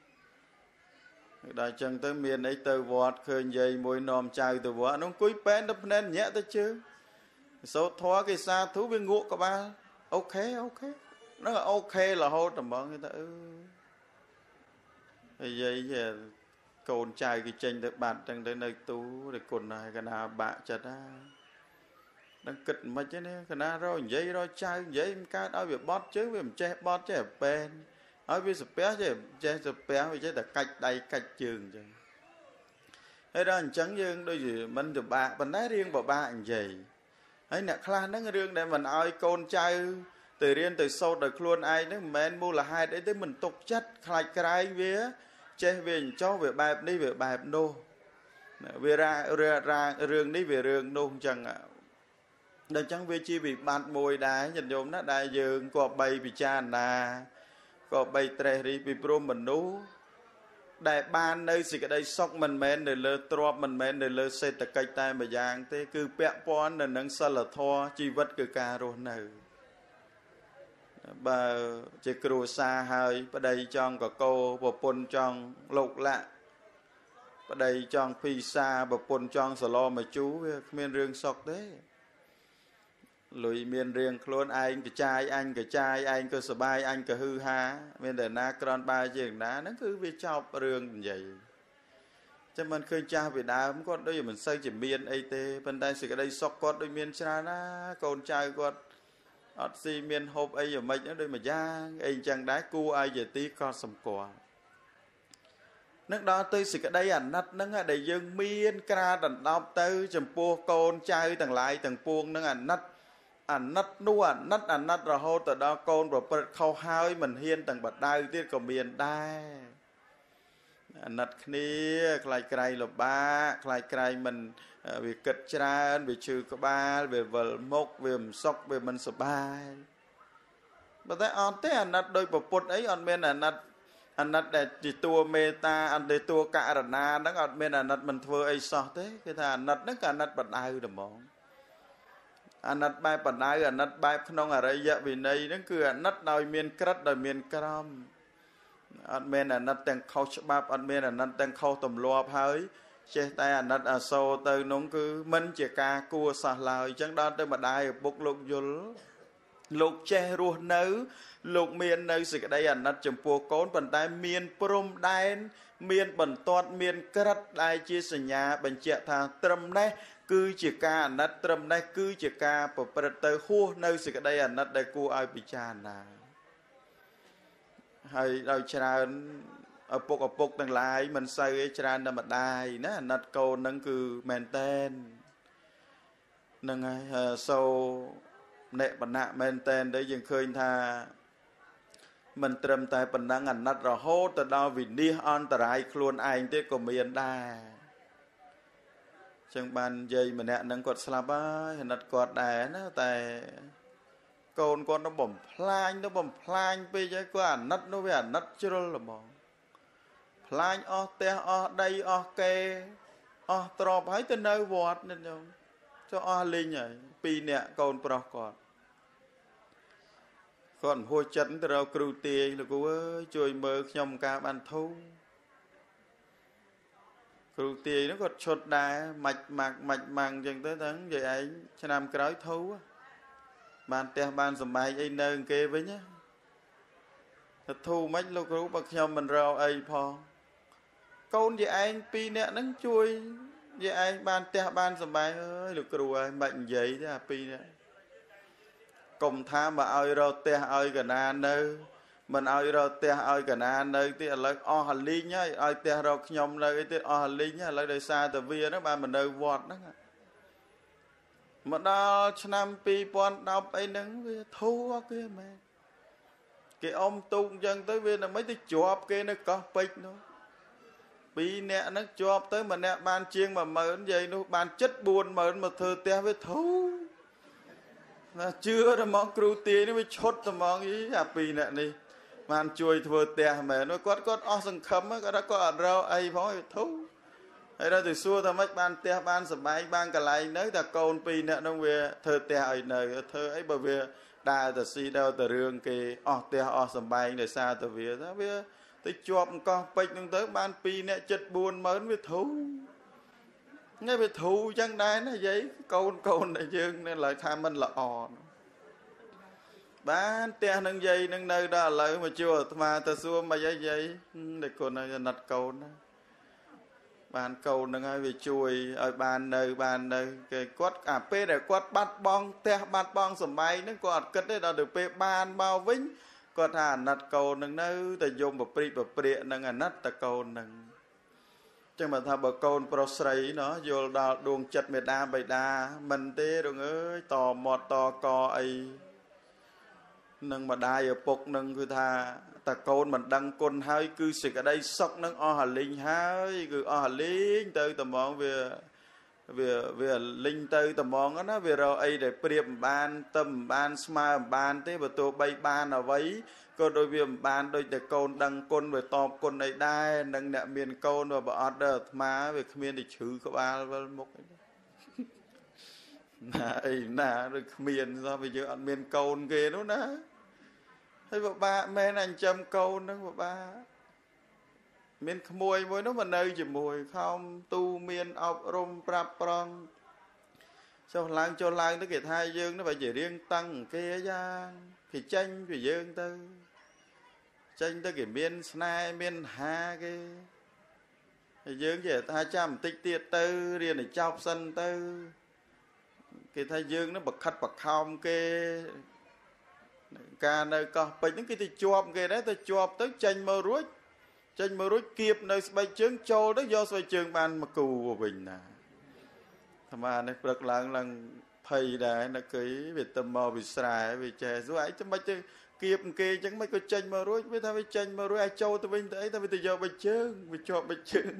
ដល់ចឹងទៅមានអីទៅវត្តឃើញយាយមួយនាំចៅទៅវត្តនោះអង្គុយពេនទៅភ្នែនញាក់ទៅជើងសូត្រធម៌គេសាធុវាងក់ក្បាលអូខេហ្នឹងអូខេរហូតតែហ្មងគេថាហើយយាយកូនចៅគេចេញទៅបាត់ចឹងទៅនៅទូតែគុណហើយកណាបាក់ចិត្តណាដឹងគិតមិនទេណាកណារនិយាយរចៅនិយាយមិនកើតឲ្យវាបត់ជើងវាមិនចេះបត់ចេះពេនឲ្យវាស្ពះចេះស្ពះវាចេះតែកាច់ដៃកាច់ជើងអញ្ចឹងហើយដល់អញ្ចឹងយើងដូចជាមិនពិបាកប៉ុន្តែរឿងពិបាកនិយាយហើយអ្នកខ្លះហ្នឹងរឿងដែលមិនឲ្យកូនចៅទៅរៀនទៅសូត្រដោយខ្លួនឯងហ្នឹងមិនមែនមូលហេតុអីទេមិនទុកចិត្តខ្លាចក្រែងវាចេះវាអញ្ចោះវាបែបនេះវាបែបនោះវារឿងនេះវារឿងនោះអញ្ចឹងដល់អញ្ចឹងវាជាវិបត្តិមួយដែរញាតិញោមណាដែលយើងក៏បីពិចារណាក៏បីត្រេះរិះពីព្រមមនុស្សដែលបាននៅសេចក្តីសុខមិនមែននៅលើទ្រព្យមិនមែននៅលើសេដ្ឋកិច្ចតែម្យ៉ាងទេគឺពាក់ព័ន្ធនៅនឹងសិលធម៌ជីវិតគឺការរស់នៅបើជាគ្រួសារហើយប្តីចង់កកោប្រពន្ធចង់លោកលាក់บดจองพิซาบปนจองสโลมาจูเมียนเรื่องสกเด้ลุยเมียนเรียงโคลนไอ้กระจายอันกระจายไอ้ก็สบายอันก็ฮือฮาเมียนแต่นากรอนบายเจียงนะนั่นคือวิชอบเรื่องใหญ่จะมันเคยจ้าเวียดนามก็ด้วยมันใส่จะเมียนไอเต้ปันได้สิก็ได้สกก็ด้วยเมียนชนะนะก่อนใจก็อัดซีเมียนหอบไออย่างไม่นั่นด้วยมาย่างไอจังได้กูไอจะตีก็สมกว่านักดอตื้อสิกได้อันนัดนั่งได้ยังเมียนกระดันดาวตื้อจำพวกโกนใจต่างหลายต่างพวงนั่งอันนัดนัวอันนัดเราโหแต่ดาวโกนแบบเข้าห้าวมันเฮียนต่างบัดได้ที่ก็เมียนได้อันนัดนี้ใครไกลหลบบ้าใครไกลมันวิกฤตจราวิชื่อกบ้าวิวลมกวิมซอกวิมันสบายแต่อันเต้อันนัดโดยปปดไอ้อันเมียนอันนัดแต่ตัวเมตาอันในตัวกะระนานักอันเมนอันนัดมันเฟื่อไอซอเต้คือถ้าอันนัดนั่นก็อันนัดปัดได้เดมองอันนัดใบปัดได้อันนัดใบขนมอะไรเยอะวินัยนั่นคืออันนัดโดยเมียนกระดโดยเมียนกรมอันเมนอันนัดแต่งเข้าฉบับอันเมนอันนัดแต่งเข้าตำรวจเฮ้ยเจ้าแต่อันนัดอาโซเตยน้องคือมันจะกากัวสาลายจังดอนเตยมาได้บุกลุกยุลลูกเจรัวเนื้อลูกเมียนเนื้อสิกได้อันนัดจมพัวโกนปันได้เมียนปรุมได้เมียนบันตอดเมียนกระดได้จีสัญญาบัญเจทางตรมได้คือจิกาอันนัดตรมได้คือจิกาปประเตยหัวเนื้อสิกได้อันนัดได้กูเอาปิจานาให้เราชนะอปกต่างหลายมันใส่ชนะนำมาได้นะนัดโกนนั่นคือแมนเทนนั่งไงโซเนปนะแมนเทนได้ยังเคยท่ามันเติมแต่ปนังอันนัดเราโหแต่ดาววินนี่อันตรายคลวนไอเต้ก็เมียนได้จังบันยัยมันเนี่ยนั่งกดสลับไปนัดกดได้นะแต่โกนnóบ่มพลายไปใจกว่านัดnó vềนัดจุลละมองพลายอเตอได้อเกตรอบให้ตัวเนื้อวอดนั่นเองเจ้าลิงไงปีเนี่ยโกนปลอกก่อนหัวจันทร์เราครูเตียแล้วก็ช่วยมือขยมกาบันทุครูเตียnóก็ชดได้mạchมังจังtới tháng vậy ấy cho nam cái thú ban te ban sầm bài ấy nơi kia với nhá thu mấy lúc rú bậc nhom mình rau ấy pho con vậy anh pi nè nắng chui vậy anh ban te ban sầm bài ơi được cừu ai bệnh vậy thế à pi nè cùng tham mà ơi rau te ơi cả na nơi mình ơi rau te ơi cả na nơi thì là o hà ly nhá ơi te rau nhom nơi thì o hà ly nhá lấy đời xa từ vía đó ba mình nơi vọt đó mà đó năm pi pon đọc ấy nắng thua kia mà cái ông tung dân tới viên là mấy cái chọp kia nó có bịch nó pi nè nó chọp tới mà nè ban chiên mà mớn vậy nó ban chất buồn mớn mà thơ te với thú là chưa là món cừu tía nó mới chốt là món ý à pi nè đi ban chui thưa te mà nó quát o sừng khấm á cái đó có ở rau ấy phó thú hay đó từ xưa ta mất ban te ban sầm bài ban cả lại nếu ta côn pi nè nó về thơ te ấy nơi thơ ấy bởi vì đa ta si đâu ta rương kì te sầm bài để xa ta về đó về tới chọp con bịch nó tới ban pi nè chật buồn mớn với thú nghe về thú chẳng đai nó vậy côn này dương nên lại tham mình là ban te nâng dây nâng nơi đó lại mà chưa mà ta xưa mà dây để con này nặt côn đó bàn cầu nâng ai về chui ở bàn nơi cái quát pê để quát bát bong sầm bay nó quát cất đấy đó được pê bàn bao vĩnh quát hàn nát cầu nâng nơi ta dùng bậc bịa nâng nát ta cầu nâng chứ mà thà bậc cầu pro sấy nó vô đào đuông chật mệt đa bày đa mình tê rồi ơi tò mọt tò co ấy nâng mà đai ở bục nâng cứ thà ta côn mình đăng côn hai cứ xịt ở đây sọc nâng o hà linh hai cứ o hà linh tới tầm mong về linh tới tầm mong nó về rồi ấy để priệm ban tâm ban smile ban thế và tôi bay ban ở vậy có đôi viêm ban đôi để côn đăng côn về tọp côn này đai nâng nẹt miền côn và bỏ order má về miền để chữ có ba một nà rồi miền sao bây giờ ăn miền côn kia đó nè thấy bà ba men anh châm câu nó bà miền mùi mùi nó mà nơi chỉ mùi không tu miền ọc rôm prap prong cho lang nó kể thai dương nó phải chỉ riêng tăng kia ra thì tranh vì dương tư tranh tới cái miền snai miền hà cái dương chỉ hai trăm tích tiệt tư riêng để chọc sân tư cái thai dương nó bật khát bật không cái ca nơi có bởi những cái thì chụp cái đấy tôi chụp tới tranh mơ rút kiếp nơi bay chướng châu đó do xoay trường ban mà cù của mình nè mà nó rất là thầy đấy nó cưới việc tâm mò vì xài vì trẻ dù ấy chứ mấy chứ kiếp kia chẳng mấy có tranh mơ rút với tao với tranh mơ rút ai châu tôi bên tới tao bây giờ bay chướng vì cho bay chướng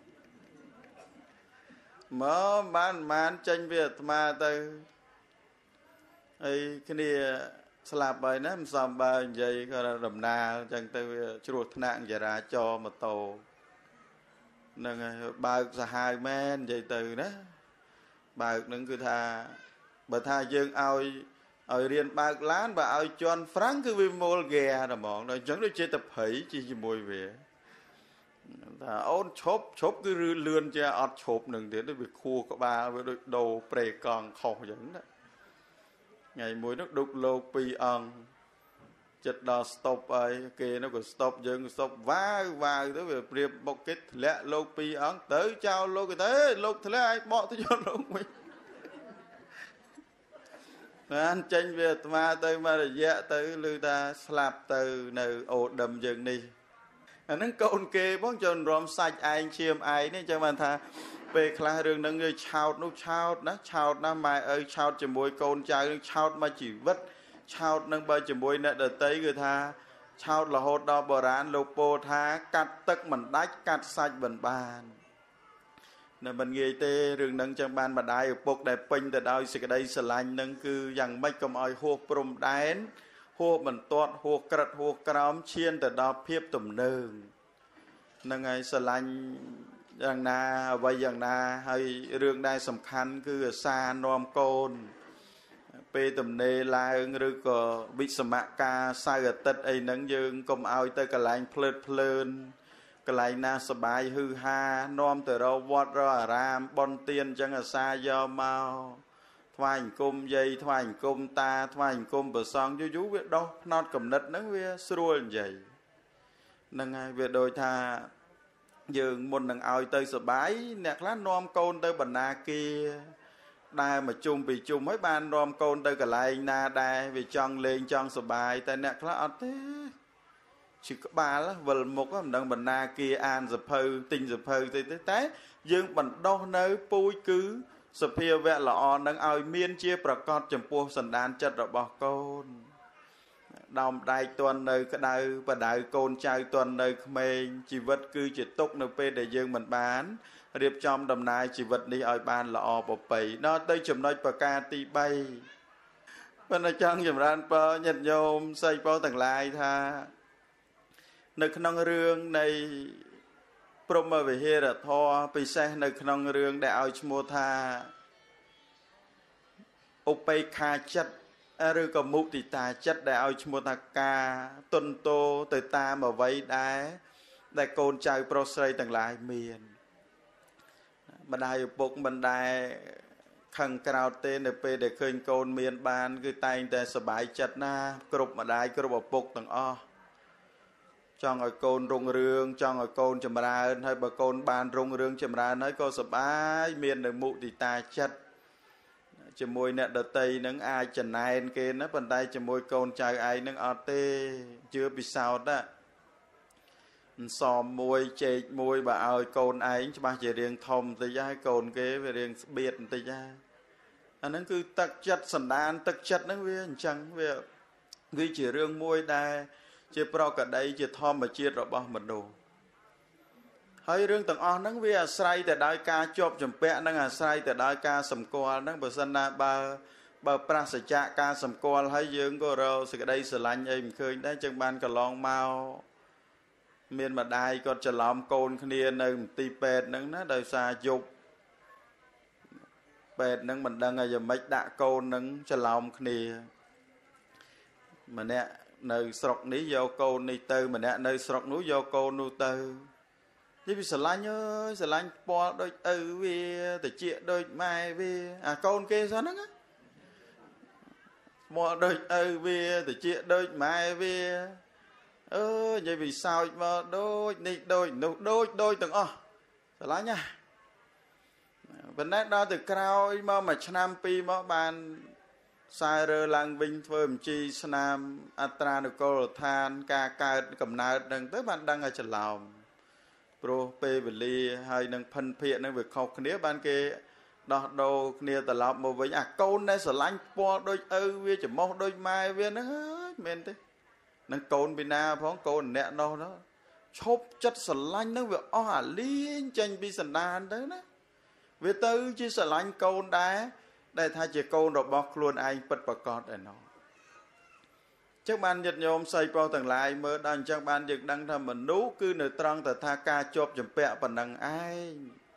mở màn tranh việc mà tôi ấy cái này slap bài nè xòm bài vậy gọi đầm na chẳng tôi chuột nặng giờ ra cho một tổ nâng bài là hai men vậy từ đó bài nâng cứ tha bà tha dương ao riêng bài lán và ao chọn frank cứ vì mua ghè là món rồi chẳng được chơi tập hấy chỉ mùi về ôn chốp cứ lươn cho ọt chốp nừng thế nó bị khô có ba với đồ pre còn khổ dẫn đó ngày mùi nó đục lô pi ong chật đò stop ấy kì nó còn stop dừng stop vá tới về priệp bọc kết lẹ lô pi ong tới chào lô cái thế lô thế ai bỏ tới cho lô mình anh tranh về mà tới mà để dạ tới lưu ta slap từ nơi ổ đầm dừng đi nó côn kê bóng chân rõm sạch anh chiêm ai nên cho bạn tha về khá rừng nâng người chào nó mai ơi chào chỉ môi côn trai chào mà chỉ vất chào nâng bơi chỉ môi nè đợt tới người tha chào là hốt đo bò rán lô bô tha cắt tức mình đách cắt sạch bẩn bàn nè mình nghe tê rừng nâng chân ban mà đai ở bốc đẹp pinh từ đâu sẽ cái đây sẽ lành nâng cứ dằng mấy cầm oi hô prom đáy hô mình toát hô cật hô crom chiên từ đó phiếp tùm nương nâng ai sẽ lànhอย่างนาไว้อย่างนาให้เรื่องได้สำคัญคือซานอมโกนเปตุมเนลายหรือก็วิสมกาสายตัดไอ้นังยืงกลมเอาแต่กระไรเพลินกระไรนาสบายฮือฮานอมแต่เราวัดเราอารามบนเตียนจังซายอเมาทวายกุมใหญ่ทวายกุมตาทวายกุมเปิดซองยุเวดนอดกับนัดนังเวสรวนใหญ่นังไงเวโดยท่าdương muốn đằng ao tới sờ bái nẹt lá nom côn tới bần na kia đai mà chung vì chung mấy ban nom côn tới cả lại na đai vì chọn lên chọn sờ bài tại nẹt lá ọt thế chỉ có ba lá vần một á đằng bần na kia an dập hơi tinh dập hơi tới té dương bần đo nơi pui cứ sờ phia vẽ lọ đằng ao miên chia bạc con chầm pua sần đan chất rồi bỏ côn đom đại tuần nơi cái đại và đại côn trai tuần nơi mình chỉ vật cứ chỉ túc nơi pe để dương mình bán điệp trong đầm nai chỉ vật đi ở ban là o bọc bể nó tới chùm nơi bờ ca ti bay bên ở trong chùm ran po nhật nhôm xây po tầng lai tha nơi khăn rương này promo về here là tho pi xe nơi khăn rương để ao mua tha opay kha chất rồi có mục thì ta chất để ao chmua ta ca tuần tô từ ta mà vây đá để côn trai prosray tầng lại miền mà đài bụng mình đài khăn cao tên để khơi côn miền ban cứ tay để sờ bài chất na cột mà đài cột ở bụng tầng o cho ngồi côn rung rương cho ngồi côn chầm ra hay bà côn ban rung rương chầm ra nói cô sờ bài miền được mục thì ta chất chỉ môi nè đợt tây nâng ai chân này kia nó bàn tay chỉ môi con trai ai nâng ở tê chưa bị sao đó xòm môi chê môi bà ơi con ấy cho ba chỉ riêng thông tới giá con kế về riêng biệt tới giá anh nó cứ tắc chất sẵn đan tắc chất nó với chẳng vì chỉ riêng môi đai chỉ pro cả đây chỉ thom mà chia rồi bao mình đồ hơi rương tầng on nắng vì say từ đại ca chộp chấm pẹ nắng say từ đại ca sầm coa nắng bờ sân na ba prascha ca sầm coa hay dương có rồi sự đây sự lạnh em khơi đấy chân ban cả long mau miền mà đai còn chờ làm côn kia nơi tì pẹt nắng nó đời xa dục pẹt nắng mình đang giờ mấy đạ côn nắng chờ làm kia mà nè nơi sọc ní vô côn ní tư mà nè nơi sọc núi vô côn nu tư như bị sờ lanh po đôi về từ chia đôi mai về con kia sao nó po đôi về từ chia đôi mai về như vì sao mà đôi từng sờ lanh nha vấn đề đó từ cao mà năm pi mà bàn sai rơ lang vinh phơi chi nam atra được cô than ca cầm nai đằng tới bạn đang ở chân lòng pro pe về li hay đang phân phiện đang việc học kia ban kia đó đâu kia từ lọc một với câu này sờ lanh po đôi vi chỉ mong đôi mai viên nó hết men thế đang câu bên na phóng câu nẹt đâu đó chốt chất sờ lanh nó việc liên tranh bi sần đan đấy đó về tư chứ sờ lanh câu đá đây thay chỉ câu rồi bọc luôn anh bật bật con để nó chắc ban nhật nhôm xây bao tầng lại mới đang chắc ban nhật đang thầm mình nú cứ nửa trăng từ tha ca chộp chấm pẹ phần đằng ai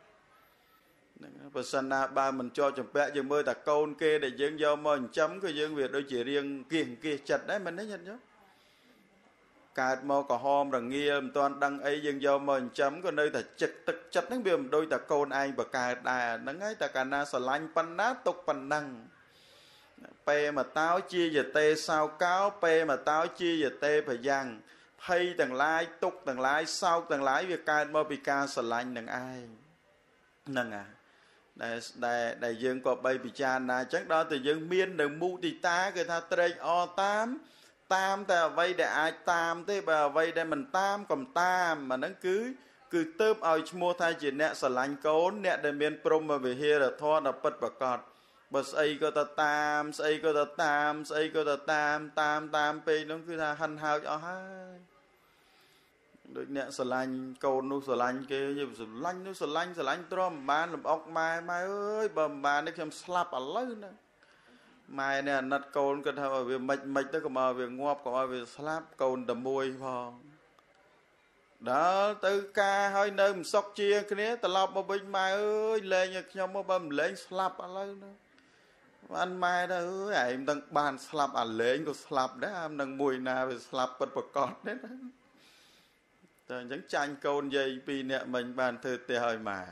phần ba mình cho chấm pẹ giờ mới ta câu kê để dương do mình chấm cái dương việc đôi chỉ riêng kiềng kia chặt đấy mình thấy nhận nhớ cài mò cỏ hôm rằng nghiêm toàn đăng ấy dương do mình chấm có nơi ta chặt tức chặt những biềm đôi ta câu anh và cài đà nắng ấy ta cà na sờ lanh pan nát tục pan đăng pe mà táo chia về tê sao cáo pe mà táo chia về tê phải giang hay tầng lái tục tầng lái sau tầng lái việc cài mò bị ca sờ lanh nằng ai nằng đại dương có bay bị chan na chắc đó từ dương miên đừng mu thì ta người ta trade o tám tam ta vay để ai tam thế bà vay để mình tam còn tam mà nó cứ tớp ao mua thay chỉ nè sờ lanh cốn nè để miền prom mà về here là thoa là bật bật cọt bật xây có ta tam xây có ta tam xây có ta tam tam pe nó cứ là hằn hào cho hai đôi nè sờ lanh cốn nu sờ lanh kia như sờ lanh trom bán làm ốc mai ơi bầm bàn nó xem slap ở lớn nữa mai nè nát cồn cái thằng ở việc mạch tới còn ở việc ngọc còn ở việc slap cồn đầm môi phong đó từ ca hơi nơi mình sóc chia cái này ta lọc một bình mai ơi lên như nhau một bầm lên slap ở đây nữa anh mai đó ơi em đang bàn slap ở lên có slap đấy em đang mùi nào về slap bật bật con đấy đó rồi những tranh cồn dây pi nè mình bàn thư tề hơi mà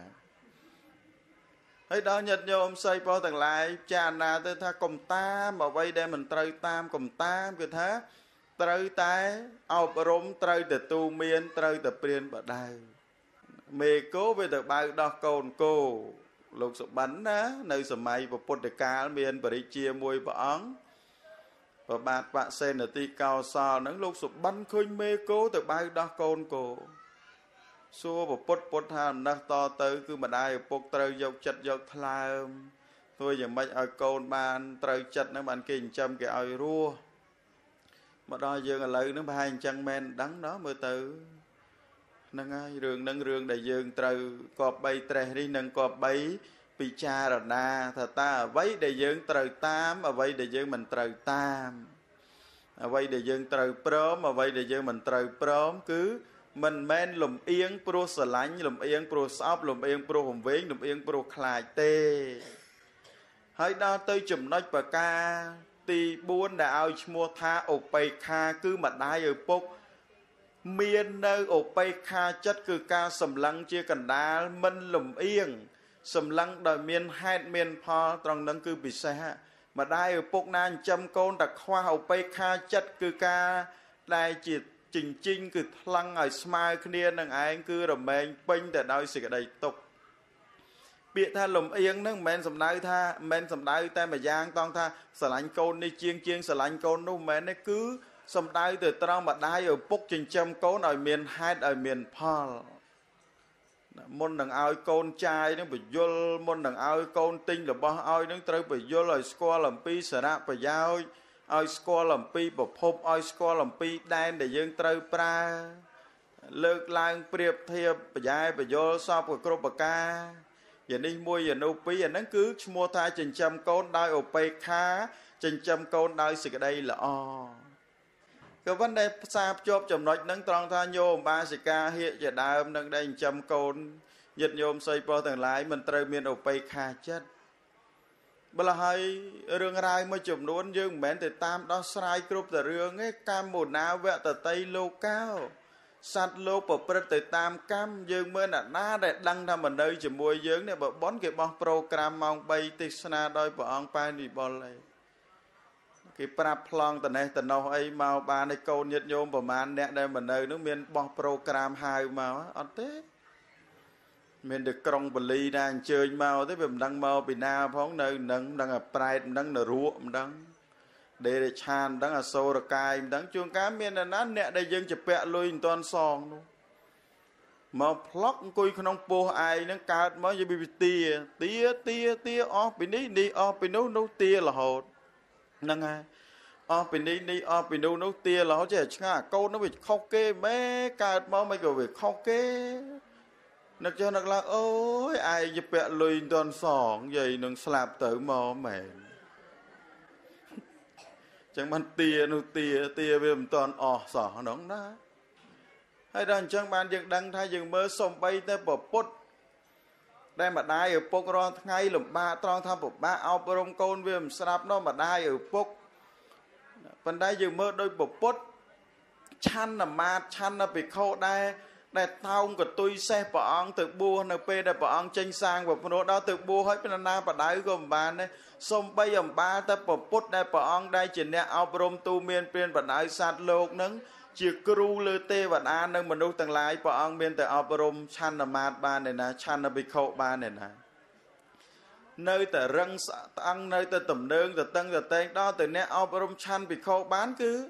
ấy đó nhật nhôm xây bao tầng lại cha na tới tha cùng tam mà vây đem mình trời tam cùng tam cái thế trời tay ao rôm trời từ tu miên trời từ priên bờ đài mê cố về từ bao đó cồn cô lục sụp bánh á nơi sầm mây và bột cá miên và đi chia môi và ống và bát bạ sen ở ti cao so nắng lục sụp bánh khơi mê cố từ bao đó cồn cô xua và bột tham nó to tới cứ mà đai bột trời dọc chật dọc tham tôi giờ mấy ở cồn bàn trời chật nó bàn kinh châm cái oi rua mà đo dương là lấy nó hai chân men đắng đó mới từ nâng rương đại dương trời cọp bay tre đi nâng cọp bay bị cha rồi na thật ta vấy đại dương trời tam ở vây đại dương mình trời tam ở vây đại dương trời prom ở vây đại dương mình trời prom cứ mình men lùm yên pro sờ lánh lùm yên pro sáp lùm yên pro hồng vén lùm yên pro khai tê hãy đo tới chùm nói bờ ca ti buôn đã ao mua tha ổ bay kha cứ mặt đai ở bốc miên nơi ổ bay kha chất cứ ca sầm lăng chia cần đá mình lùm yên sầm lăng đời miên hai miên pho trong nâng cứ bị xe mà đai ở bốc nan châm côn đặc khoa ổ bay kha chất cứ ca đai chỉ chỉnh chinh cứ lăng ở smile kia năng anh cứ rồi mình pin để đôi sự đầy tục biệt tha lùm yên nó men sầm đai tay mà giang toan tha sờ lạnh côn đi chiên sờ lạnh côn nó men nó cứ sầm đai từ trong mà đai ở bốc chỉnh châm côn ở miền hai ở miền Paul môn đằng ao côn trai nó bị vô môn đằng ao côn tinh là bao ao nó tới bị vô rồi score làm pi sờ ra bị giao ao score làm pi bọc hộp ao score làm pi đen để dương trời pra lược lang priệp thiệp bị dài bị vô so với cột bạc ca giờ đi mua giờ nô pi giờ nó cứ mua thay chỉnh châm côn đai ở pe khá chỉnh châm côn đai sự cái đây là o cái vấn đề sạp chộp chồng nói nâng tròn tha nhôm ba sự ca hiện giờ đào nâng đây châm côn nhiệt nhôm xây po tầng lái mình trời miền ở pe khá chất bây giờ hay rương rai mới chụp luôn dương mến từ tam đó sai group từ rương ấy cam một nào vẽ từ tây lô cao សត្វលោកប្រព្រឹត្តទៅតាមកម្មយើងមើលអ្នកណាដែលដឹងថាមិននៅជាមួយយើងនេះបើបនគេបោះប្រូក្រាមម៉ោង3ទេសនាដោយព្រះអង្គប៉ែនវិបុលអីគេប្រាប់ប្លង់តនេះតនោះអីមកបានឲ្យកូនញាតិញោមប្រមាណអ្នកដែលមិននៅនោះមានបោះប្រូក្រាមហៅមកអត់ទេមានតែក្រុងបលីណាអញ្ជើញមកទេវាមិនដឹងមកពីណាផងនៅនឹងមិនដឹងអាប្រែតមិនដឹងនរកមិនដឹងដេរឆានមិនដឹងអសូរកាយមិនដឹងជួនកាលមានណាអ្នកដែលយើងជពាក់លុយមិនទាន់សងនោះមកផ្លុកអង្គុយក្នុងពោះឯងហ្នឹងកើតមកយវិទាទាអស់ពីនេះអស់ពីនោះទារហូតហ្នឹងហើយអស់ពីនេះអស់ពីនោះទារហូតចេះឆ្ងាកូននោះវាខុសគេម៉ែកើតមកមិនក៏វាខុសគេនឹកចុះនឹកឡើងអូយឯងជពាក់លុយមិនទាន់សងយាយនឹងស្លាប់ទៅមកមែនចឹងបានទាវាមិនតាន់អស់សោះហ្នឹងណាហើយដល់អញ្ចឹងបានយើងដឹងថាយើងមើលសំបីតែប្រពុតដែលម្ដាយឪពុករាល់ថ្ងៃលំបាកត្រង់ថាពិបាកអប់រំកូនវាមិនស្រាប់នោះម្ដាយឪពុកប៉ុន្តែយើងមើលដោយប្រពុតឆាន់មាតឆាន់ភិក្ខុដែលតោងកតុយសេះព្រះអង្គទៅបួសនៅពេលដែលព្រះអង្គចេញសាងប្រព្រឹត្តដល់ទៅបួសហើយពីណាបដៅក៏មិនបានដែរសំបីអំបាលតែប្រពុតដែលព្រះអង្គដែលជាអ្នកអប់រំទូមានព្រានបដៅសត្វលោកនឹងជាគ្រូលើទេវតានិងមនុស្សទាំងឡាយព្រះអង្គមានតែអប់រំឆាន់មាតបានឯណាឆាន់ភិក្ខុបានឯណានៅតែរឹងស្អឹងនៅតែតំណើងទៅតឹងទៅតែងដល់ទៅអ្នកអប់រំឆាន់ភិក្ខុបាន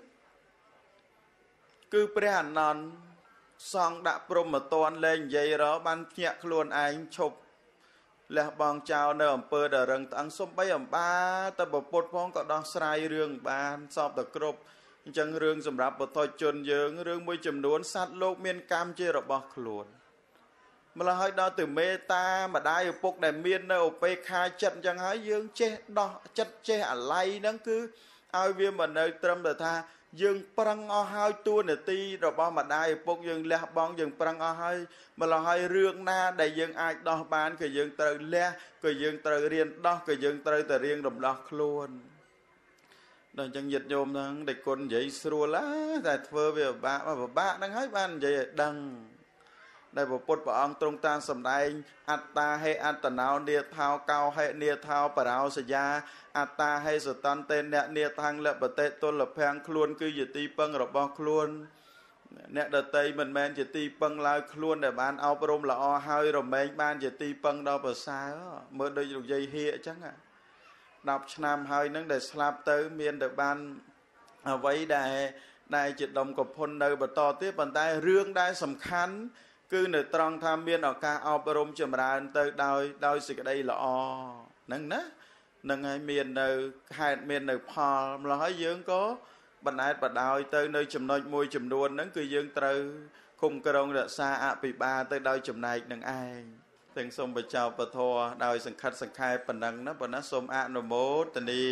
គឺព្រះអនន្តសង្ឃដាក់ព្រមតនលែងនិយាយរបានភ្ញាក់ខ្លួនឯងឈប់លះបង់ចោលនៅអំពើដែលរឹងត្អឹងសំបីអំបាលតែប្រពុតផងក៏ដោះស្រាយរឿងបានសពតែគ្រប់អញ្ចឹងរឿងសម្រាប់បុត្រជនយើងរឿងមួយចំនួនសត្វលោកមានកម្មជារបស់ខ្លួនម្ល៉េះហើយដល់ទៅមេត្តាម្ដាយឪពុកដែលមាននៅឧបេក្ខាចិត្តអញ្ចឹងហើយយើងចេះដោះចិត្តចេះអាល័យហ្នឹងគឺឲ្យវាមិននៅត្រឹមតែថាយើងប្រឹងអស់ហើយតួនាទីរបស់ម្ដាយឪពុកយើងលះបង់យើងប្រឹងអស់ហើយម្ល៉េះហើយរឿងណាដែលយើងអាចដោះបានក៏យើងត្រូវលះក៏យើងត្រូវរៀនដោះក៏យើងត្រូវតែរៀងរំដោះខ្លួនដល់អញ្ចឹងញាតិញោមហ្នឹងដែលគុណនិយាយស្រួលតែធ្វើវាពិបាកហ្នឹងហើយបាននិយាយឲ្យដឹងដែលពុទ្ធព្រះអង្គទ្រង់តាំងសម្ដែងអត្តាហេអត្តណោនេថោកោហេនេថោបរោសយាអត្តាហេសតន្តេអ្នកនេថាំងលបតិទុលភាំងខ្លួនគឺជាទីពឹងរបស់ខ្លួនអ្នកដតីមិនមែនជាទីពឹងឡើយខ្លួនដែលបានអប់រំល្អហើយរមែងបានជាទីពឹងដល់ប្រសើរមើលដូចលោកយាយហៀអញ្ចឹង10ឆ្នាំហើយនឹងដែលស្លាប់ទៅមានតែបានអ្វីដែលជាដុំកផុននៅបន្តទៀតប៉ុន្តែរឿងដែលសំខាន់គឺនៅត្រង់ថាមានឱកាសអប់រំចម្រើនទៅដោយសេចក្តីល្អហ្នឹងណានឹងហើយមាននៅខេត្តមាននៅផលម្ល៉េះហើយយើងក៏បណ្ដែតបដោយទៅនៅចំណុចមួយចំនួនហ្នឹងគឺយើងត្រូវគុំក្រងរក្សាអភិបាលទៅដោយចំណែកនឹងឯងទាំងសូមបច្ចោពធដោយសង្ខិតសង្ខេបប៉ុណ្ណឹងណាប៉ុណ្ណាសូមអនុមោទនា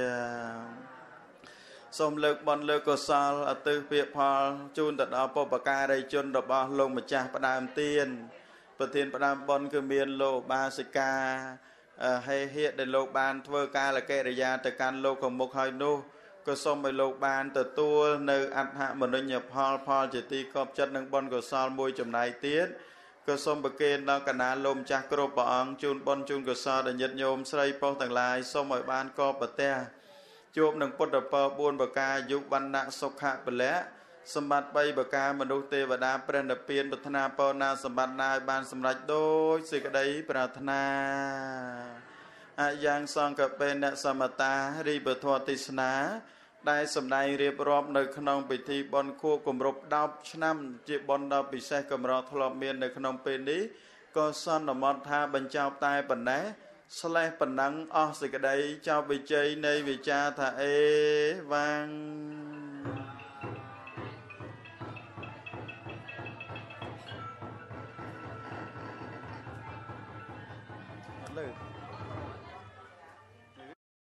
សូមលើកបុណ្យលើកកុសលអទិពាក្យផលជូនទៅដល់បុព្វការីជនរបស់លោកម្ចាស់ផ្ដើមទានប្រធានផ្ដើមបុណ្យគឺមានលោកបាសិកាហេហៀដែលលោកបានធ្វើកាលកិរិយាទៅកាន់លោកខាងមុខហើយនោះក៏សូមឲ្យលោកបានទទួលនៅអដ្ឋមនុញ្ញផលជាទីកប់ចិត្តនឹងបុណ្យកុសលមួយចំណែកទៀតក៏សូមប្រគេនដល់កណាលោកម្ចាស់គ្រប់ព្រះអង្គជូនបុណ្យជូនកុសលដល់ញាតិញោមស្រីប្រុសទាំងឡាយសូមឲ្យបានកបប្រទះជួបនឹងពុទ្ធពរ4ប្រការយុវណ្ណៈសុខៈពលៈសម្បត្តិ3ប្រការមនុស្សទេវតាព្រះនិព្វានប្រាថ្នាពរណាសម្បត្តិណាឲ្យបានសម្រេចដោយសេចក្តីប្រាថ្នាអាយ៉ាងសង្កបេនសមតារីពធទេសនាដែលសម្ដែងរៀបរាប់នៅក្នុងពិធីបុណ្យខួបគម្រប់10ឆ្នាំជាបុណ្យដ៏ពិសេសកម្រធ្លាប់មាននៅក្នុងពេលនេះក៏សន្មតថាបញ្ចប់តែប៉ុណ្ណេះស្លេះប៉ុណ្ណឹងអស់សេចក្តីចោលវិជ័យនៃវិចារថាអេវ៉ាំងលើ